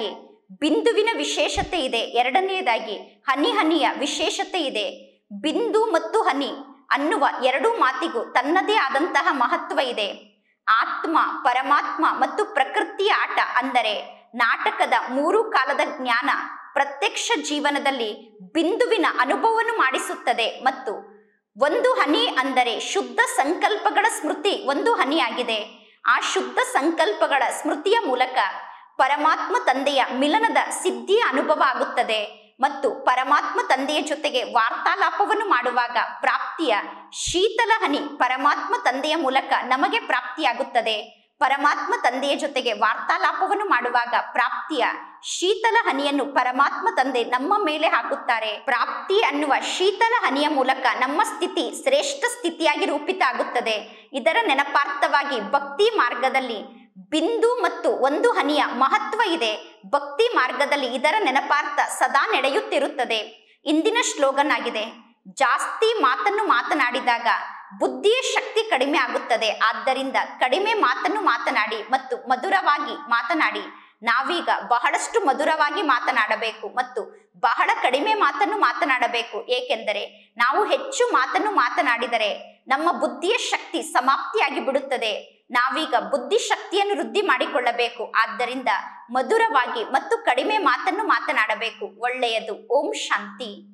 ಬಿಂದುವಿನ ವಿಶೇಷತೆ ಇದೆ. ಎರಡನೆಯದಾಗಿ ಹನಿ ಹನಿಯ ವಿಶೇಷತೆ ಇದೆ. ಬಿಂದು ಮತ್ತು ಹನಿ ಅನ್ನುವ ಎರಡೂ ಮಾತಿಗೂ ತನ್ನದೇ ಆದಂತಹ ಮಹತ್ವ ಇದೆ. ಆತ್ಮ, ಪರಮಾತ್ಮ ಮತ್ತು ಪ್ರಕೃತಿಯ ಆಟ ಅಂದರೆ ನಾಟಕದ ಮೂರು ಕಾಲದ ಜ್ಞಾನ ಪ್ರತ್ಯಕ್ಷ ಜೀವನದಲ್ಲಿ ಬಿಂದುವಿನ ಅನುಭವವನ್ನು ಮಾಡಿಸುತ್ತದೆ. ಮತ್ತು ಒಂದು ಹನಿ ಅಂದರೆ ಶುದ್ಧ ಸಂಕಲ್ಪಗಳ ಸ್ಮೃತಿ ಒಂದು ಹನಿಯಾಗಿದೆ. ಆ ಶುದ್ಧ ಸಂಕಲ್ಪಗಳ ಸ್ಮೃತಿಯ ಮೂಲಕ ಪರಮಾತ್ಮ ತಂದೆಯ ಮಿಲನದ ಸಿದ್ಧಿಯ ಅನುಭವ ಆಗುತ್ತದೆ. ಮತ್ತು ಪರಮಾತ್ಮ ತಂದೆಯ ಜೊತೆಗೆ ವಾರ್ತಾಲಾಪವನ್ನು ಮಾಡುವಾಗ ಪ್ರಾಪ್ತಿಯ ಶೀತಲ ಹನಿ ಪರಮಾತ್ಮ ತಂದೆಯ ಮೂಲಕ ನಮಗೆ ಪ್ರಾಪ್ತಿಯಾಗುತ್ತದೆ. ಪರಮಾತ್ಮ ತಂದೆಯ ಜೊತೆಗೆ ವಾರ್ತಾಲಾಪವನ್ನು ಮಾಡುವಾಗ ಪ್ರಾಪ್ತಿಯ ಶೀತಲ ಹನಿಯನ್ನು ಪರಮಾತ್ಮ ತಂದೆ ನಮ್ಮ ಮೇಲೆ ಹಾಕುತ್ತಾರೆ. ಪ್ರಾಪ್ತಿ ಅನ್ನುವ ಶೀತಲ ಹನಿಯ ಮೂಲಕ ನಮ್ಮ ಸ್ಥಿತಿ ಶ್ರೇಷ್ಠ ಸ್ಥಿತಿಯಾಗಿ ರೂಪಿತ ಆಗುತ್ತದೆ. ಇದರ ನೆನಪಾರ್ಥವಾಗಿ ಭಕ್ತಿ ಮಾರ್ಗದಲ್ಲಿ ಬಿಂದು ಮತ್ತು ಒಂದು ಹನಿಯ ಮಹತ್ವ ಇದೆ. ಭಕ್ತಿ ಮಾರ್ಗದಲ್ಲಿ ಇದರ ನೆನಪಾರ್ಥ ಸದಾ ನಡೆಯುತ್ತಿರುತ್ತದೆ. ಇಂದಿನ ಶ್ಲೋಗನ್ ಆಗಿದೆ, ಜಾಸ್ತಿ ಮಾತನ್ನು ಮಾತನಾಡಿದಾಗ ಬುದ್ಧಿಯ ಶಕ್ತಿ ಕಡಿಮೆ ಆಗುತ್ತದೆ. ಆದ್ದರಿಂದ ಕಡಿಮೆ ಮಾತನ್ನು ಮಾತನಾಡಿ ಮತ್ತು ಮಧುರವಾಗಿ ಮಾತನಾಡಿ. ನಾವೀಗ ಬಹಳಷ್ಟು ಮಧುರವಾಗಿ ಮಾತನಾಡಬೇಕು ಮತ್ತು ಬಹಳ ಕಡಿಮೆ ಮಾತನ್ನು ಮಾತನಾಡಬೇಕು. ಏಕೆಂದರೆ ನಾವು ಹೆಚ್ಚು ಮಾತನ್ನು ಮಾತನಾಡಿದರೆ ನಮ್ಮ ಬುದ್ಧಿಯ ಶಕ್ತಿ ಸಮಾಪ್ತಿಯಾಗಿ ಬಿಡುತ್ತದೆ. ನಾವೀಗ ಬುದ್ಧಿ ಶಕ್ತಿಯನ್ನು ವೃದ್ಧಿ ಮಾಡಿಕೊಳ್ಳಬೇಕು. ಆದ್ದರಿಂದ ಮಧುರವಾಗಿ ಮತ್ತು ಕಡಿಮೆ ಮಾತನ್ನು ಮಾತನಾಡಬೇಕು. ಒಳ್ಳೆಯದು. ಓಂ ಶಾಂತಿ.